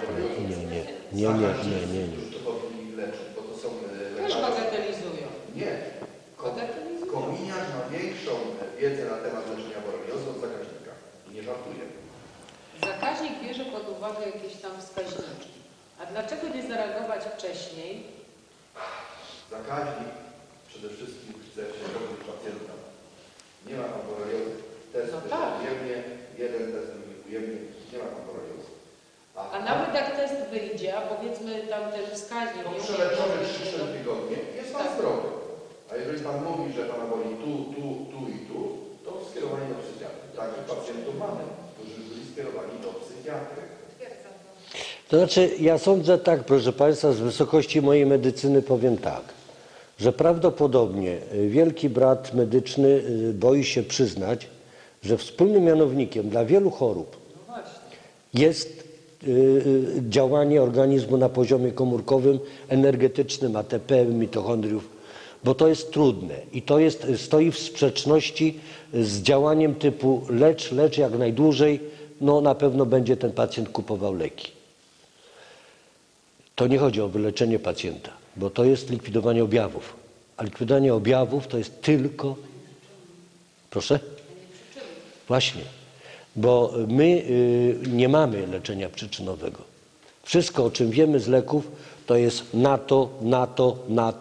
Nie. którzy to powinni leczyć, bo to są Też lekarze. bagatelizują. Nie. Bagatelizują. Kominiarz ma większą wiedzę na temat leczenia boreliozy od zakaźnika. I nie żartuję. Zakaźnik bierze pod uwagę jakieś tam wskaźniki. A dlaczego nie zareagować wcześniej? Zakaźnik przede wszystkim chce się robić pacjenta. Nie ma tam boreliozy. Test No też tak. ujemnie, jeden test ujemnie, nie ma tam boreliozy. A nawet jak test wyjdzie, a powiedzmy tam ten wskaźnik... Po nie przeleczony umie- 3-4 tygodnie jest pan Tak. zdrowy. A jeżeli pan mówi, że pana boli tu i tu, to skierowanie do psychiatry. Także pacjentów mamy, którzy byli skierowani do psychiatry. Potwierdzam to. To znaczy, ja sądzę tak, proszę Państwa, z wysokości mojej medycyny powiem tak, że prawdopodobnie wielki brat medyczny boi się przyznać, że wspólnym mianownikiem dla wielu chorób No właśnie. jest działanie organizmu na poziomie komórkowym, energetycznym, ATP, mitochondriów, bo to jest trudne i to stoi w sprzeczności z działaniem typu lecz jak najdłużej, no na pewno będzie ten pacjent kupował leki. To nie chodzi o wyleczenie pacjenta, bo to jest likwidowanie objawów, a likwidowanie objawów to jest tylko... Proszę? Właśnie. Bo my nie mamy leczenia przyczynowego. Wszystko, o czym wiemy z leków, to jest na to.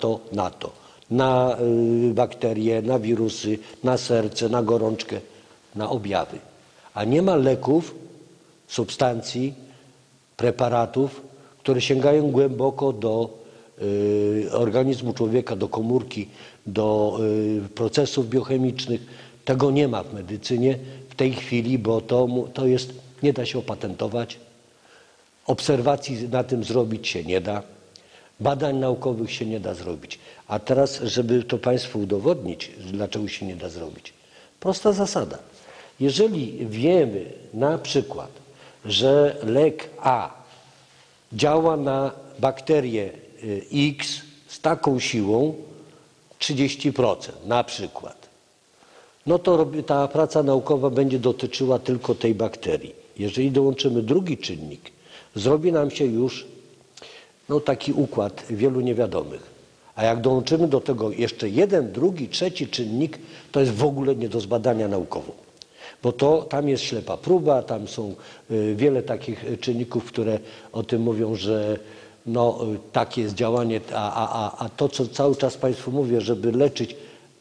Na bakterie, na wirusy, na serce, na gorączkę, na objawy. A nie ma leków, substancji, preparatów, które sięgają głęboko do organizmu człowieka, do komórki, do procesów biochemicznych. Tego nie ma w medycynie w tej chwili, bo to jest, nie da się opatentować, obserwacji na tym zrobić się nie da, badań naukowych się nie da zrobić. A teraz, żeby to Państwu udowodnić, dlaczego się nie da zrobić, prosta zasada. Jeżeli wiemy na przykład, że lek A działa na bakterię X z taką siłą 30% na przykład, no to ta praca naukowa będzie dotyczyła tylko tej bakterii. Jeżeli dołączymy drugi czynnik, zrobi nam się już taki układ wielu niewiadomych. A jak dołączymy do tego jeszcze jeden, drugi, trzeci czynnik, to jest w ogóle nie do zbadania naukowo. Bo tam jest ślepa próba, tam są wiele takich czynników, które o tym mówią, że takie jest działanie, a to, co cały czas Państwu mówię, żeby leczyć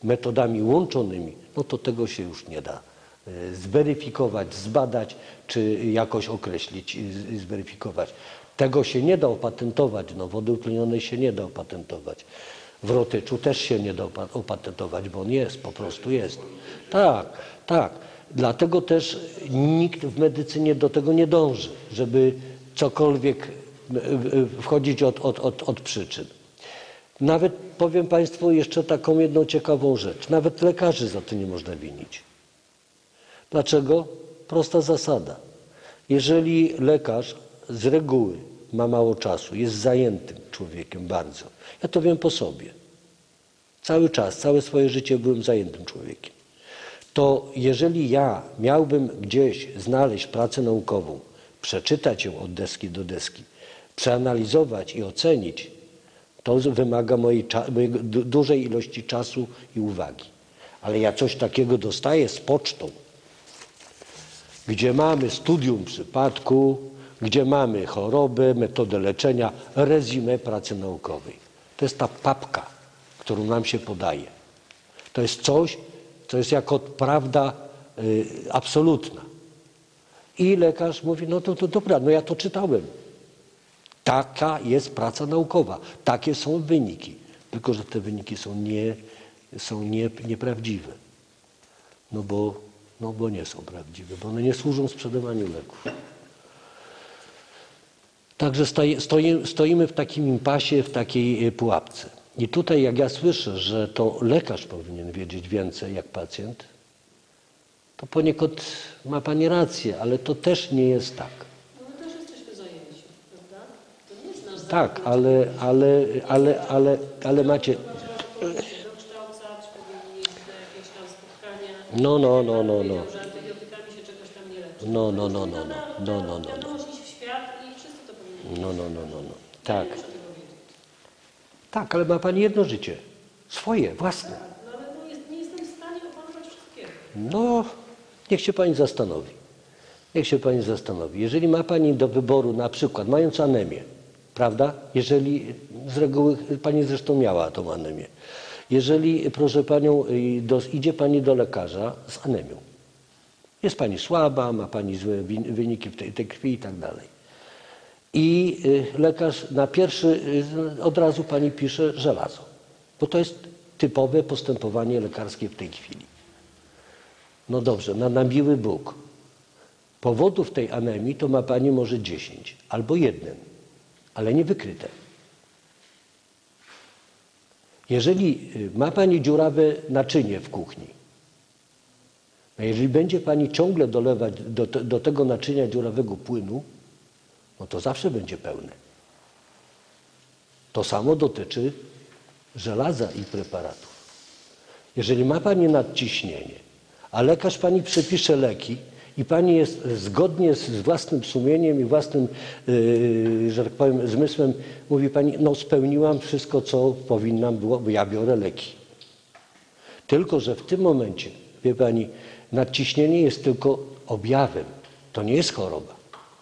metodami łączonymi, no to tego się już nie da zweryfikować, zbadać, czy jakoś określić i zweryfikować. Tego się nie da opatentować, no wody utlenionej się nie da opatentować. Wrotyczu też się nie da opatentować, bo on jest, po prostu jest. Tak, tak. Dlatego też nikt w medycynie do tego nie dąży, żeby cokolwiek wchodzić od przyczyn. Nawet powiem Państwu jeszcze taką jedną ciekawą rzecz. Nawet lekarzy za to nie można winić. Dlaczego? Prosta zasada. Jeżeli lekarz z reguły ma mało czasu, jest zajętym człowiekiem bardzo. Ja to wiem po sobie. Cały czas, całe swoje życie byłem zajętym człowiekiem. To jeżeli ja miałbym gdzieś znaleźć pracę naukową, przeczytać ją od deski do deski, przeanalizować i ocenić, to wymaga mojej dużej ilości czasu i uwagi. Ale ja coś takiego dostaję z pocztą, gdzie mamy studium przypadku, gdzie mamy chorobę, metodę leczenia, rezumé pracy naukowej. To jest ta papka, którą nam się podaje. To jest coś, co jest jako prawda absolutna. I lekarz mówi, no to dobra, no ja to czytałem. Taka jest praca naukowa, takie są wyniki. Tylko że te wyniki są nieprawdziwe. No bo nie są prawdziwe, bo one nie służą sprzedawaniu leków. Także stoimy w takim impasie, w takiej pułapce. I tutaj jak ja słyszę, że to lekarz powinien wiedzieć więcej jak pacjent, to poniekąd ma Pani rację, ale to też nie jest tak. No my też jesteśmy zajęci, prawda? To nie jest nasz zawód. Tak, ale macie... Dokształcać, powinni jeździć na jakieś tam spotkania. No. Powiedział, że antybiotykami się czegoś tam nie leczy. No. Donosić w świat i wszyscy to powinni. No. Tak. Ja nie muszę tego wiedzieć. Tak, ale ma Pani jedno życie. Swoje, własne. No ale nie jestem w stanie opanować wszystkiego. No, niech się Pani zastanowi. Niech się Pani zastanowi. Jeżeli ma Pani do wyboru na przykład, mając anemię, prawda? Jeżeli z reguły Pani zresztą miała tą anemię. Jeżeli, proszę Panią, idzie Pani do lekarza z anemią. Jest Pani słaba, ma Pani złe wyniki w tej krwi i tak dalej. I lekarz na pierwszy od razu Pani pisze żelazo. Bo to jest typowe postępowanie lekarskie w tej chwili. No dobrze, na miły Bóg. Powodów tej anemii to ma Pani może 10 albo 1, ale nie wykryte. Jeżeli ma Pani dziurawe naczynie w kuchni, no jeżeli będzie Pani ciągle dolewać do tego naczynia dziurawego płynu, no to zawsze będzie pełne. To samo dotyczy żelaza i preparatów. Jeżeli ma Pani nadciśnienie, a lekarz Pani przepisze leki i Pani jest zgodnie z własnym sumieniem i własnym, że tak powiem, zmysłem, mówi Pani, no spełniłam wszystko, co powinnam było, bo ja biorę leki. Tylko że w tym momencie, wie Pani, nadciśnienie jest tylko objawem, to nie jest choroba.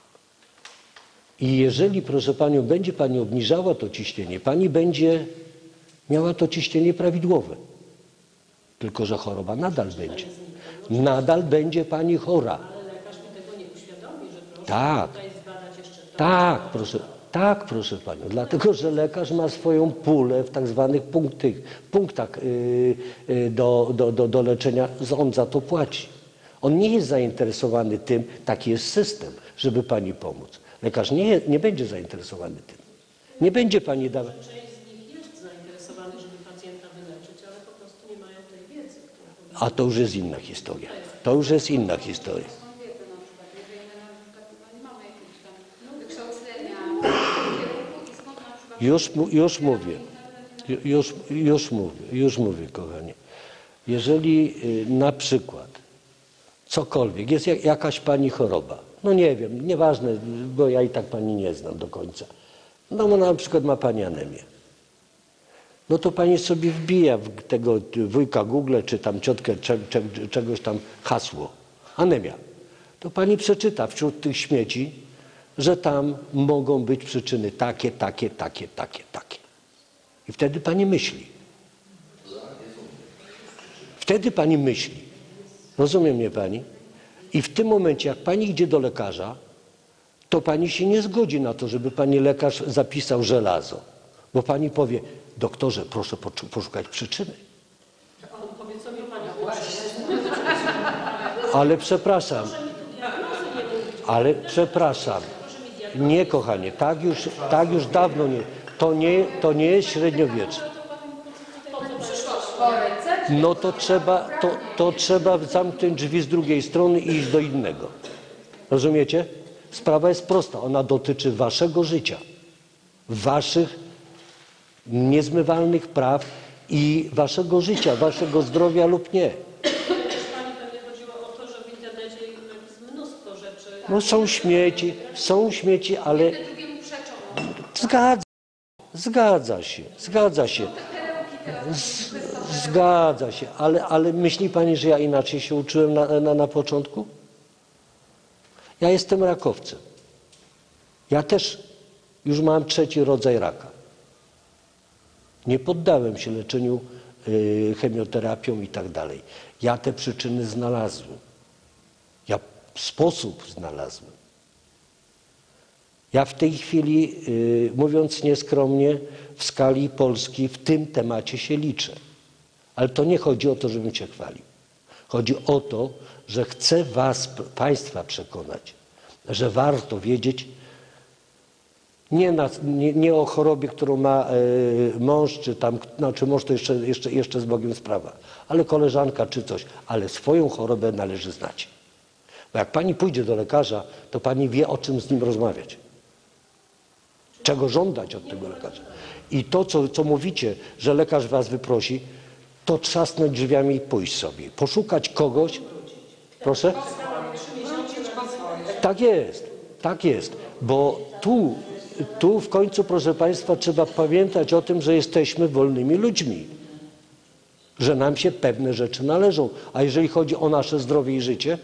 I jeżeli, proszę Panią, będzie Pani obniżała to ciśnienie, Pani będzie miała to ciśnienie prawidłowe. Tylko że choroba nadal będzie. Nadal będzie Pani chora. Ale lekarz mi tego nie uświadomi, że proszę tutaj zbadać jeszcze to. Tak, proszę Panią. Dlatego, że lekarz ma swoją pulę w tak zwanych punktach do leczenia. On za to płaci. On nie jest zainteresowany tym, taki jest system, żeby Pani pomóc. Lekarz nie będzie zainteresowany tym. Nie będzie Pani dawać... Część z nich jest zainteresowanych, żeby pacjenta wyleczyć, ale po prostu nie mają tej wiedzy. A to już jest inna historia. To już jest inna historia. Są wiedzę na przykład, jeżeli my na przykład nie mamy jakiegoś tam wykształcenia, kierunku i skąd na przykład... Już mówię, kochanie. Jeżeli na przykład cokolwiek, jest jakaś Pani choroba, no nie wiem, nieważne, bo ja i tak Pani nie znam do końca. No na przykład ma Pani anemię. No to Pani sobie wbija w tego wujka Google, czy tam ciotkę czegoś tam hasło. Anemia. To Pani przeczyta wśród tych śmieci, że tam mogą być przyczyny takie. I wtedy Pani myśli. Wtedy pani myśli. Rozumie mnie pani? I w tym momencie, jak pani idzie do lekarza, to pani się nie zgodzi na to, żeby pani lekarz zapisał żelazo. Bo pani powie, doktorze, proszę poszukać przyczyny. A on powie, co mi pani Ale przepraszam. Ale przepraszam. Nie, kochanie, tak już dawno nie. To nie jest średniowiecze. No to trzeba zamknąć drzwi z drugiej strony i iść do innego. Rozumiecie? Sprawa jest prosta. Ona dotyczy waszego życia. Waszych niezmywalnych praw i waszego życia, waszego zdrowia lub nie. Pani pewnie chodziło o to, że w internecie jest mnóstwo rzeczy. No są śmieci, ale zgadza się, ale myśli pani, że ja inaczej się uczyłem na początku? Ja jestem rakowcem. Ja też już mam 3. rodzaj raka. Nie poddałem się leczeniu chemioterapią i tak dalej. Ja te przyczyny znalazłem. Ja sposób znalazłem. Ja w tej chwili, mówiąc nieskromnie, w skali Polski w tym temacie się liczę. Ale to nie chodzi o to, żebym się chwalił. Chodzi o to, że chcę państwa przekonać, że warto wiedzieć nie o chorobie, którą ma mąż, czy tam, znaczy mąż to jeszcze z Bogiem sprawa, ale koleżanka czy coś, ale swoją chorobę należy znać. Bo jak pani pójdzie do lekarza, to pani wie, o czym z nim rozmawiać. Czego żądać od tego lekarza. I to, co mówicie, że lekarz was wyprosi, to trzasnąć drzwiami i pójść sobie. Poszukać kogoś. Proszę? Tak jest. Bo tu w końcu, proszę państwa, trzeba pamiętać o tym, że jesteśmy wolnymi ludźmi. Że nam się pewne rzeczy należą. A jeżeli chodzi o nasze zdrowie i życie,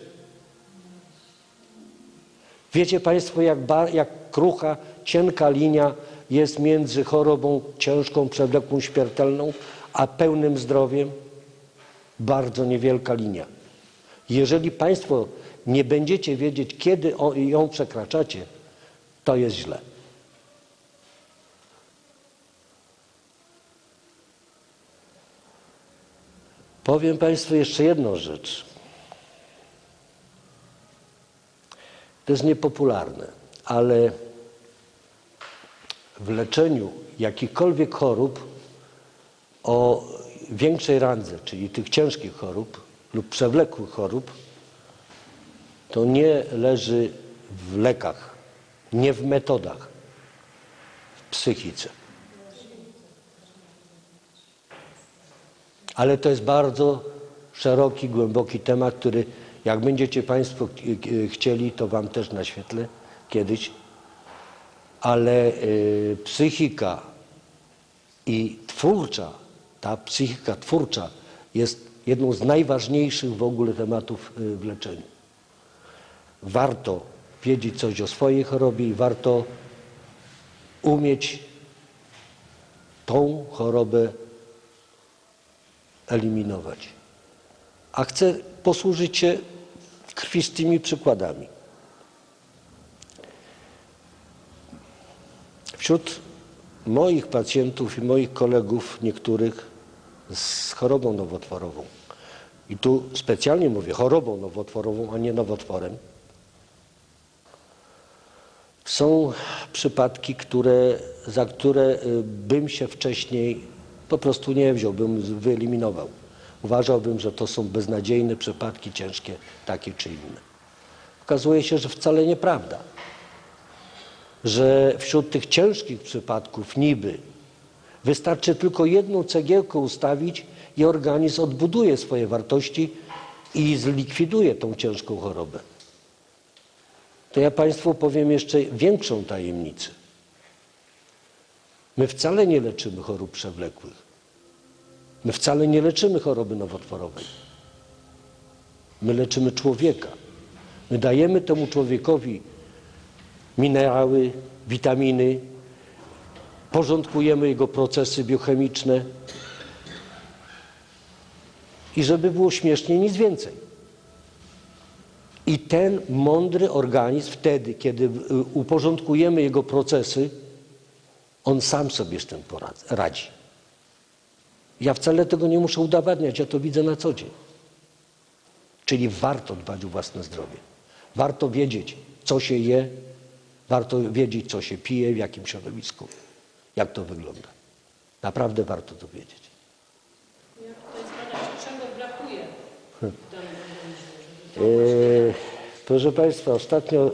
wiecie państwo, jak krucha, cienka linia jest między chorobą ciężką, przewlekłą, śmiertelną, a pełnym zdrowiem? Bardzo niewielka linia. Jeżeli państwo nie będziecie wiedzieć, kiedy ją przekraczacie, to jest źle. Powiem państwu jeszcze jedną rzecz. To jest niepopularne, ale w leczeniu jakichkolwiek chorób o większej randze, czyli tych ciężkich chorób lub przewlekłych chorób, to nie leży w lekach, nie w metodach, w psychice. Ale to jest bardzo szeroki, głęboki temat, który jak będziecie państwo chcieli, to wam też naświetlę kiedyś. Ale psychika i twórcza, ta psychika twórcza jest jedną z najważniejszych w ogóle tematów w leczeniu. Warto wiedzieć coś o swojej chorobie i warto umieć tą chorobę eliminować. A chcę posłużyć się krwistymi przykładami. Wśród moich pacjentów i moich kolegów, niektórych z chorobą nowotworową, i tu specjalnie mówię chorobą nowotworową, a nie nowotworem, są przypadki, za które bym się wcześniej po prostu nie wziął, bym wyeliminował. Uważałbym, że to są beznadziejne przypadki, ciężkie, takie czy inne. Okazuje się, że wcale nieprawda. Że wśród tych ciężkich przypadków niby wystarczy tylko jedną cegiełkę ustawić i organizm odbuduje swoje wartości i zlikwiduje tą ciężką chorobę. To ja państwu powiem jeszcze większą tajemnicę. My wcale nie leczymy chorób przewlekłych. My wcale nie leczymy choroby nowotworowej. My leczymy człowieka. My dajemy temu człowiekowi minerały, witaminy, porządkujemy jego procesy biochemiczne I żeby było śmiesznie, nic więcej. I ten mądry organizm wtedy, kiedy uporządkujemy jego procesy, on sam sobie z tym radzi. Ja wcale tego nie muszę udowadniać, ja to widzę na co dzień. Czyli warto dbać o własne zdrowie. Warto wiedzieć, co się je, warto wiedzieć, co się pije, w jakim środowisku, jak to wygląda. Naprawdę warto to wiedzieć. Jak tutaj zbadać, czego brakuje w danym organizmie? Proszę Państwa, ostatnio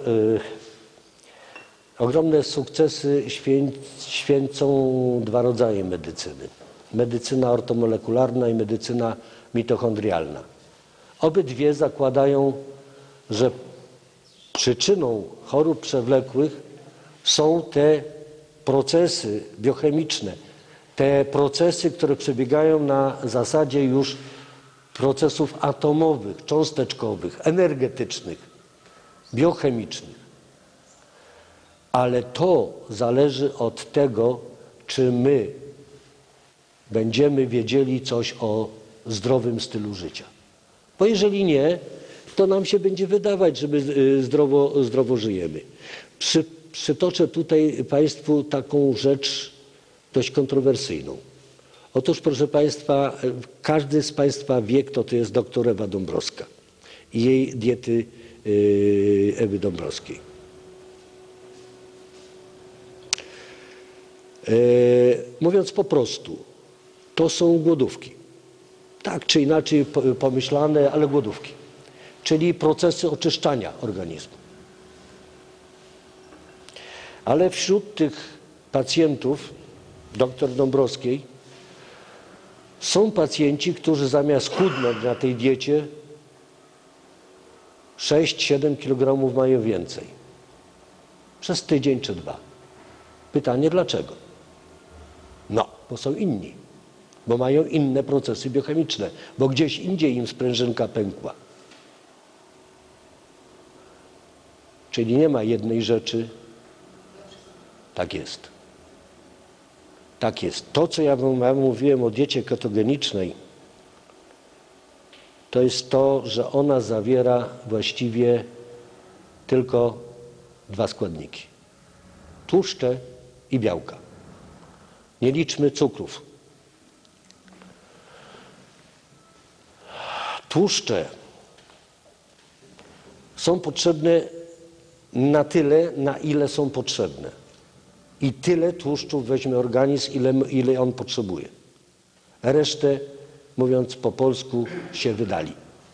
ogromne sukcesy święcą dwa rodzaje medycyny. Medycyna ortomolekularna i medycyna mitochondrialna. Obydwie zakładają, że przyczyną chorób przewlekłych są te procesy biochemiczne, te procesy, które przebiegają na zasadzie już procesów atomowych, cząsteczkowych, energetycznych, biochemicznych. Ale to zależy od tego, czy my będziemy wiedzieli coś o zdrowym stylu życia. Bo jeżeli nie, to nam się będzie wydawać, że my zdrowo żyjemy. Przytoczę tutaj Państwu taką rzecz dość kontrowersyjną. Otóż, proszę Państwa, każdy z Państwa wie, kto to jest doktor Ewa Dąbrowska i jej diety Ewy Dąbrowskiej. Mówiąc po prostu, to są głodówki. Tak czy inaczej pomyślane, ale głodówki. Czyli procesy oczyszczania organizmu. Ale wśród tych pacjentów dr Dąbrowskiej są pacjenci, którzy zamiast chudnąć na tej diecie 6-7 kg mają więcej. Przez tydzień czy dwa. Pytanie dlaczego? No, bo są inni. Bo mają inne procesy biochemiczne. Bo gdzieś indziej im sprężynka pękła. Czyli nie ma jednej rzeczy. Tak jest. Tak jest. To, co ja mówiłem o diecie ketogenicznej, to jest to, że ona zawiera właściwie tylko dwa składniki. Tłuszcze i białka. Nie liczmy cukrów. Tłuszcze są potrzebne na tyle, na ile są potrzebne. I tyle tłuszczów weźmie organizm, ile on potrzebuje. Resztę, mówiąc po polsku, się wydali.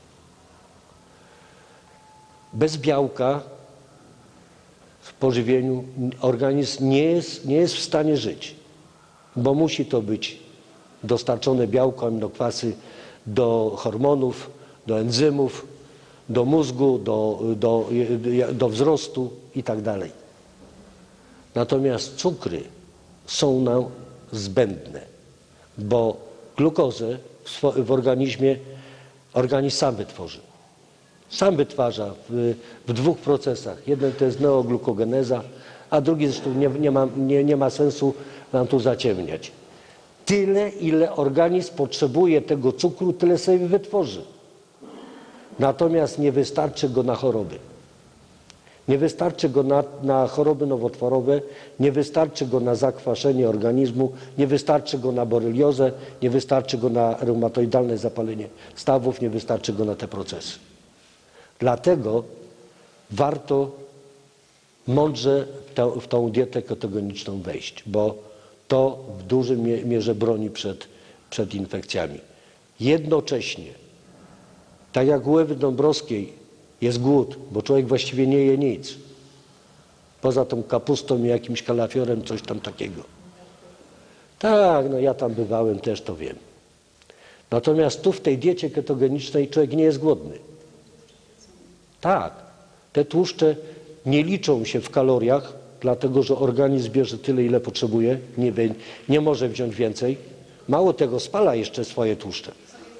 Bez białka w pożywieniu organizm nie jest w stanie żyć, bo musi to być dostarczone białko, aminokwasy do hormonów, do enzymów, do mózgu, do wzrostu itd. Natomiast cukry są nam zbędne, bo glukozę w organizmie organizm sam wytworzy. Sam wytwarza w dwóch procesach. Jeden to jest neoglukogeneza, a drugi zresztą nie ma sensu nam tu zaciemniać. Tyle, ile organizm potrzebuje tego cukru, tyle sobie wytworzy. Natomiast nie wystarczy go na choroby. Nie wystarczy go na choroby nowotworowe, nie wystarczy go na zakwaszenie organizmu, nie wystarczy go na boreliozę, nie wystarczy go na reumatoidalne zapalenie stawów, nie wystarczy go na te procesy. Dlatego warto mądrze w tą dietę ketogeniczną wejść, bo to w dużej mierze broni przed infekcjami. Jednocześnie, tak jak u Ewy Dąbrowskiej jest głód, bo człowiek właściwie nie je nic. Poza tą kapustą i jakimś kalafiorem, coś tam takiego. Tak, no ja tam bywałem, też to wiem. Natomiast tu w tej diecie ketogenicznej człowiek nie jest głodny. Tak, te tłuszcze nie liczą się w kaloriach, dlatego że organizm bierze tyle, ile potrzebuje, nie może wziąć więcej. Mało tego, spala jeszcze swoje tłuszcze.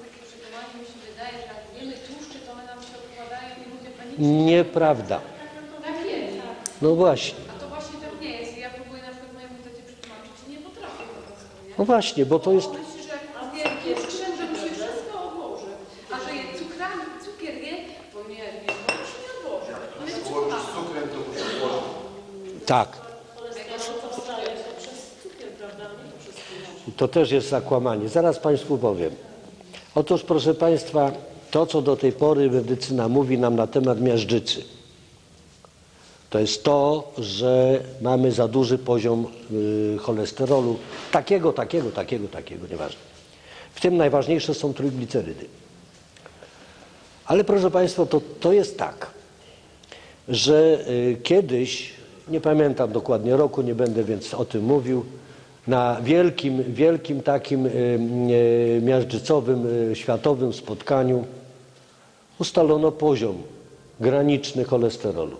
Nieprawda. Tak jest. No właśnie. A to właśnie tak nie jest. Ja próbuję na przykład mojemu tacie przetłumaczyć i nie potrafię po prostu. No właśnie, bo to jest... Myślę, że jest tłuszczem, że mu się wszystko odłoży. nie złożysz, nie odłożysz. To jest Złożyć z cukrem, to muszę złożyć. Tak. Cholesterol powstaje to przez cukier, prawda? Nie przez cukier. To też jest zakłamanie. Zaraz Państwu powiem. Otóż, proszę Państwa, to, co do tej pory medycyna mówi nam na temat miażdżycy, to jest to, że mamy za duży poziom cholesterolu, takiego, nieważne. W tym najważniejsze są trójglicerydy. Ale proszę Państwa, to jest tak, że kiedyś, nie pamiętam dokładnie roku, nie będę więc o tym mówił, na wielkim takim miażdżycowym, światowym spotkaniu ustalono poziom graniczny cholesterolu.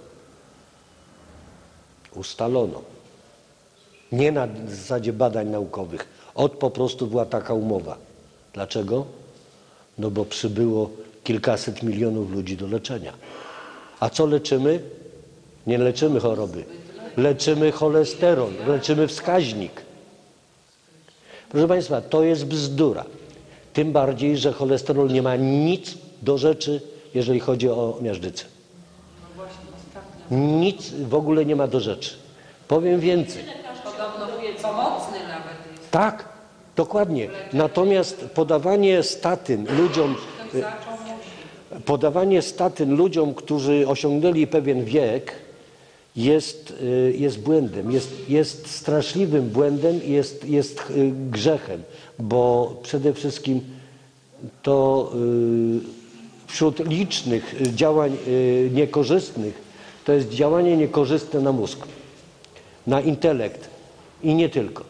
Ustalono. Nie na zasadzie badań naukowych. Po prostu była taka umowa. Dlaczego? No bo przybyło kilkaset milionów ludzi do leczenia. A co leczymy? Nie leczymy choroby. Leczymy cholesterol, leczymy wskaźnik. Proszę Państwa, to jest bzdura. Tym bardziej, że cholesterol nie ma nic do rzeczy, jeżeli chodzi o miażdżycę. Nic w ogóle nie ma do rzeczy. Powiem więcej. Podobno pomocny nawet jest. Tak, dokładnie. Natomiast podawanie statyn ludziom, którzy osiągnęli pewien wiek, jest błędem, jest straszliwym błędem i jest grzechem, bo przede wszystkim to wśród licznych działań niekorzystnych to jest działanie niekorzystne na mózg, na intelekt i nie tylko.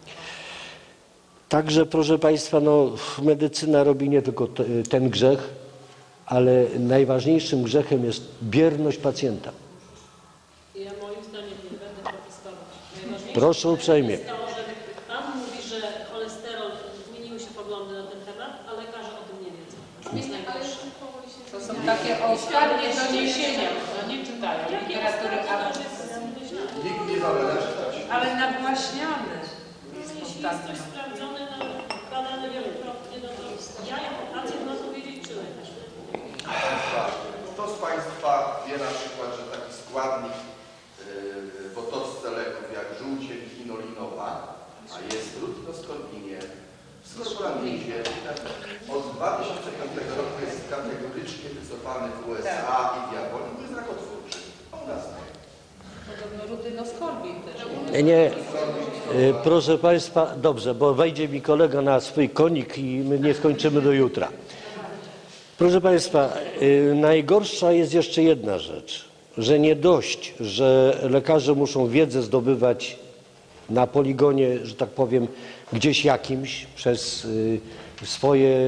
Także, proszę Państwa, medycyna robi nie tylko ten grzech, ale najważniejszym grzechem jest bierność pacjenta. Ja moim zdaniem nie będę protestować. Proszę uprzejmie. Jest to, że Pan mówi, że cholesterol, zmieniły się poglądy na ten temat, a lekarze o tym nie wiedzą. To jest najgorsze. To są takie ostatnie doniesienia, no nie czytają literatury, Nikt nie zalega czytać. ale nagłaśniane. Jeśli jest coś sprawdzone, badane wielokrotnie, no to ja jako pacjent mam to wiedzieć, czy lekarz. Kto z Państwa wie na przykład, że taki składnik w otoczce leków jak żółcień inolinowa, a jest w rutinoskorbininie, w skorpolamidzie, od 2005 roku jest kategorycznie wycofany w USA i w Japonii, to jest rakotwórczy. U nas nie. Podobno rutynoskorbin też. Nie, proszę Państwa, dobrze, bo wejdzie mi kolega na swój konik i my nie skończymy do jutra. Proszę Państwa, najgorsza jest jeszcze jedna rzecz, że nie dość, że lekarze muszą wiedzę zdobywać na poligonie, że tak powiem, gdzieś jakimś przez swoje,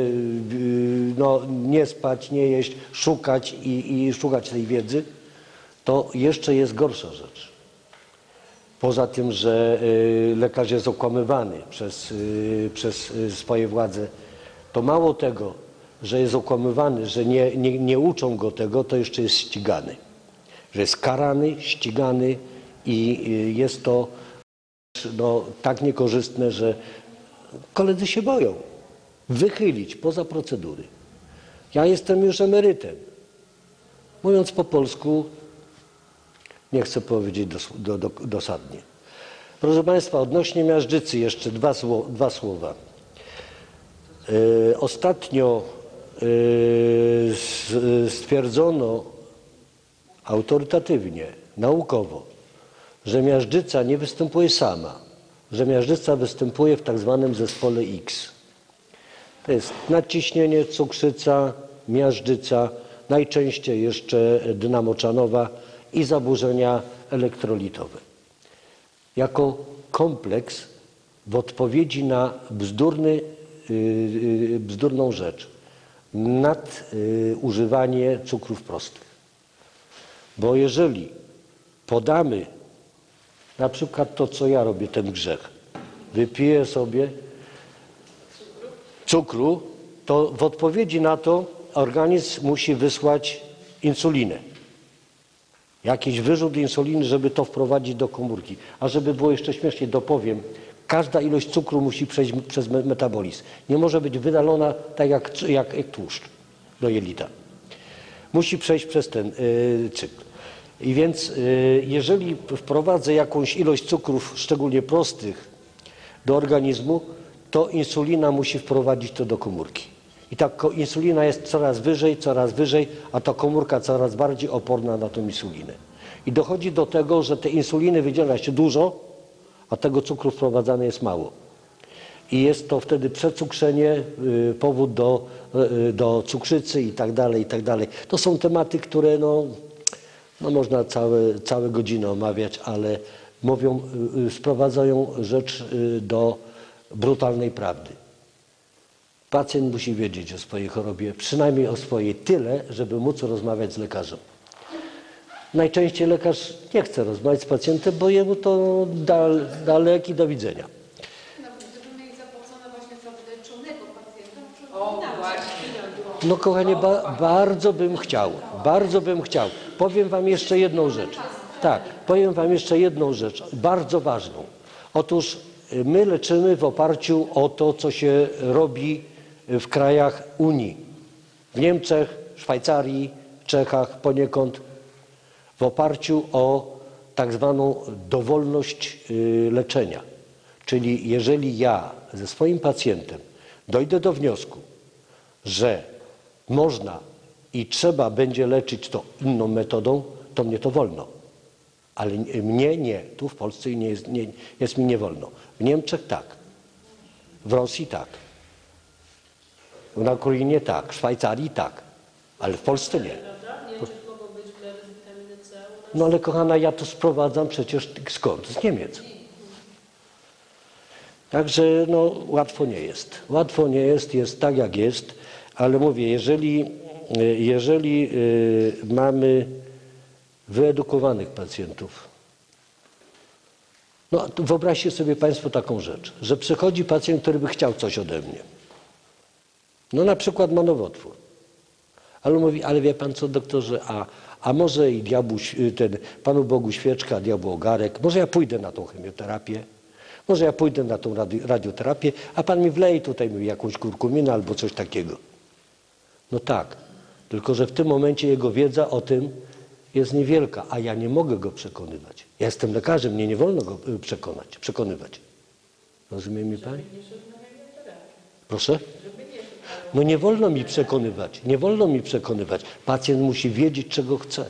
nie spać, nie jeść, szukać i szukać tej wiedzy, to jeszcze jest gorsza rzecz. Poza tym, że lekarz jest okłamywany przez swoje władze, to mało tego, że jest okłamywany, że nie uczą go tego, to jeszcze jest ścigany. Że jest karany, ścigany i jest to tak niekorzystne, że koledzy się boją wychylić poza procedury. Ja jestem już emerytem. Mówiąc po polsku, nie chcę powiedzieć dosadnie. Proszę Państwa, odnośnie miażdżycy jeszcze dwa słowa. Ostatnio stwierdzono autorytatywnie, naukowo, że miażdżyca nie występuje sama, że miażdżyca występuje w tak zwanym zespole X. To jest nadciśnienie, cukrzyca, miażdżyca, najczęściej jeszcze dna moczanowa i zaburzenia elektrolitowe. Jako kompleks w odpowiedzi na bzdurną rzecz, nadużywanie cukrów prostych. Bo jeżeli podamy na przykład to, co ja robię, ten grzech, wypiję sobie cukru, to w odpowiedzi na to organizm musi wysłać insulinę. Jakiś wyrzut insuliny, żeby to wprowadzić do komórki. A żeby było jeszcze śmieszniej, dopowiem, każda ilość cukru musi przejść przez metabolizm. Nie może być wydalona tak jak tłuszcz do jelita. Musi przejść przez ten cykl. I więc jeżeli wprowadzę jakąś ilość cukrów, szczególnie prostych, do organizmu, to insulina musi wprowadzić to do komórki. I ta insulina jest coraz wyżej, a ta komórka coraz bardziej oporna na tą insulinę. I dochodzi do tego, że tej insuliny wydziela się dużo, a tego cukru wprowadzane jest mało. I jest to wtedy przecukrzenie, powód do cukrzycy i tak dalej, i tak dalej. To są tematy, które no można całe godziny omawiać, ale sprowadzają rzecz do brutalnej prawdy. Pacjent musi wiedzieć o swojej chorobie, przynajmniej o swojej tyle, żeby móc rozmawiać z lekarzem. Najczęściej lekarz nie chce rozmawiać z pacjentem, bo jemu to da lek i do widzenia. No, gdyby mieli zapłacone właśnie za wyleczonego pacjenta, O, właśnie. No kochanie, bardzo bym chciał. Powiem wam jeszcze jedną rzecz. Tak, powiem wam jeszcze jedną rzecz, bardzo ważną. Otóż my leczymy w oparciu o to, co się robi w krajach Unii. W Niemczech, Szwajcarii, Czechach poniekąd. W oparciu o tak zwaną dowolność leczenia. Czyli jeżeli ja ze swoim pacjentem dojdę do wniosku, że można i trzeba będzie leczyć to inną metodą, to mnie to wolno. Ale mnie nie. Tu w Polsce jest mi nie wolno. W Niemczech tak. W Rosji tak. Na Ukrainie tak. W Szwajcarii tak. Ale w Polsce nie. No ale kochana, ja to sprowadzam przecież skąd? Z Niemiec. Także no łatwo nie jest. Łatwo nie jest, jest tak jak jest, ale mówię, jeżeli mamy wyedukowanych pacjentów, no to wyobraźcie sobie Państwo taką rzecz, że przychodzi pacjent, który by chciał coś ode mnie. No na przykład ma nowotwór. Ale mówi, ale wie Pan co, doktorze, a może i Panu Bogu świeczka, a diabłu ogarek, może ja pójdę na tą chemioterapię, może ja pójdę na tą radioterapię, a Pan mi wleje tutaj jakąś kurkuminę albo coś takiego. No tak, tylko że w tym momencie jego wiedza o tym jest niewielka, a ja nie mogę go przekonywać. Ja jestem lekarzem, mnie nie wolno go przekonywać. Rozumie mi Pani? Proszę? No nie wolno mi przekonywać, nie wolno mi przekonywać. Pacjent musi wiedzieć, czego chce.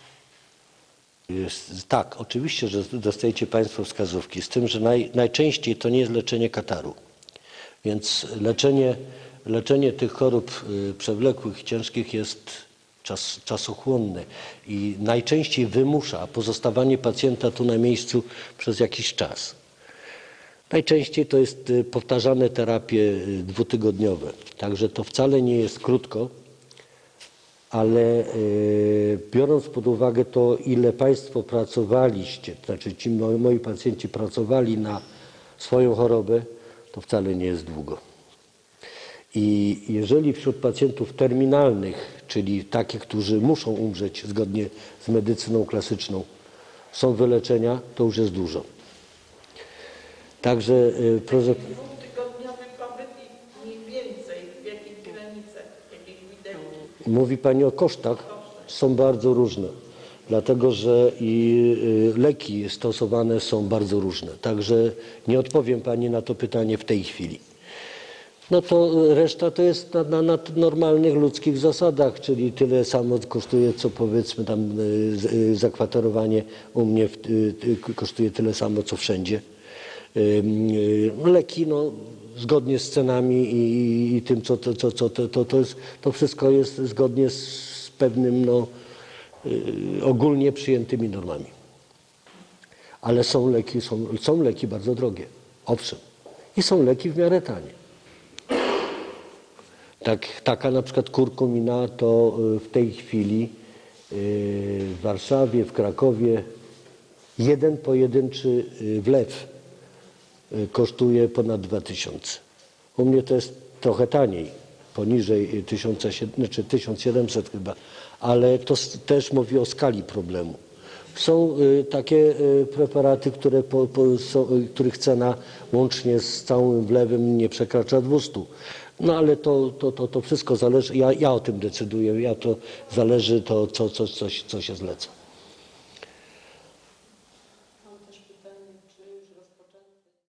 Tak, oczywiście, że dostajecie Państwo wskazówki, z tym, że najczęściej to nie jest leczenie kataru. Więc leczenie tych chorób przewlekłych, ciężkich jest czasochłonne i najczęściej wymusza pozostawanie pacjenta tu na miejscu przez jakiś czas. Najczęściej to jest powtarzane terapie dwutygodniowe, także to wcale nie jest krótko, ale biorąc pod uwagę to, ile Państwo pracowaliście, to znaczy ci moi pacjenci pracowali na swoją chorobę, to wcale nie jest długo. I jeżeli wśród pacjentów terminalnych, czyli takich, którzy muszą umrzeć zgodnie z medycyną klasyczną, są wyleczenia, to już jest dużo. Także proszę... Dwutygodniowy pobyt i mniej więcej w jakich granicach, jakich widełki? Mówi Pani o kosztach? Są bardzo różne, dlatego że i leki stosowane są bardzo różne. Także nie odpowiem Pani na to pytanie w tej chwili. No to reszta to jest na normalnych ludzkich zasadach, czyli tyle samo kosztuje, co powiedzmy tam zakwaterowanie u mnie kosztuje tyle samo, co wszędzie. Leki, no, zgodnie z cenami i tym, to wszystko jest zgodnie z pewnym, no, ogólnie przyjętymi normami. Ale są leki bardzo drogie, owszem. I są leki w miarę tanie. Taka na przykład kurkumina to w tej chwili w Warszawie, w Krakowie jeden pojedynczy wlew kosztuje ponad 2000. U mnie to jest trochę taniej, poniżej 1700 chyba, ale to też mówi o skali problemu. Są takie preparaty, których cena łącznie z całym wlewem nie przekracza 200. No ale to wszystko zależy, ja o tym decyduję, to zależy co się zleca.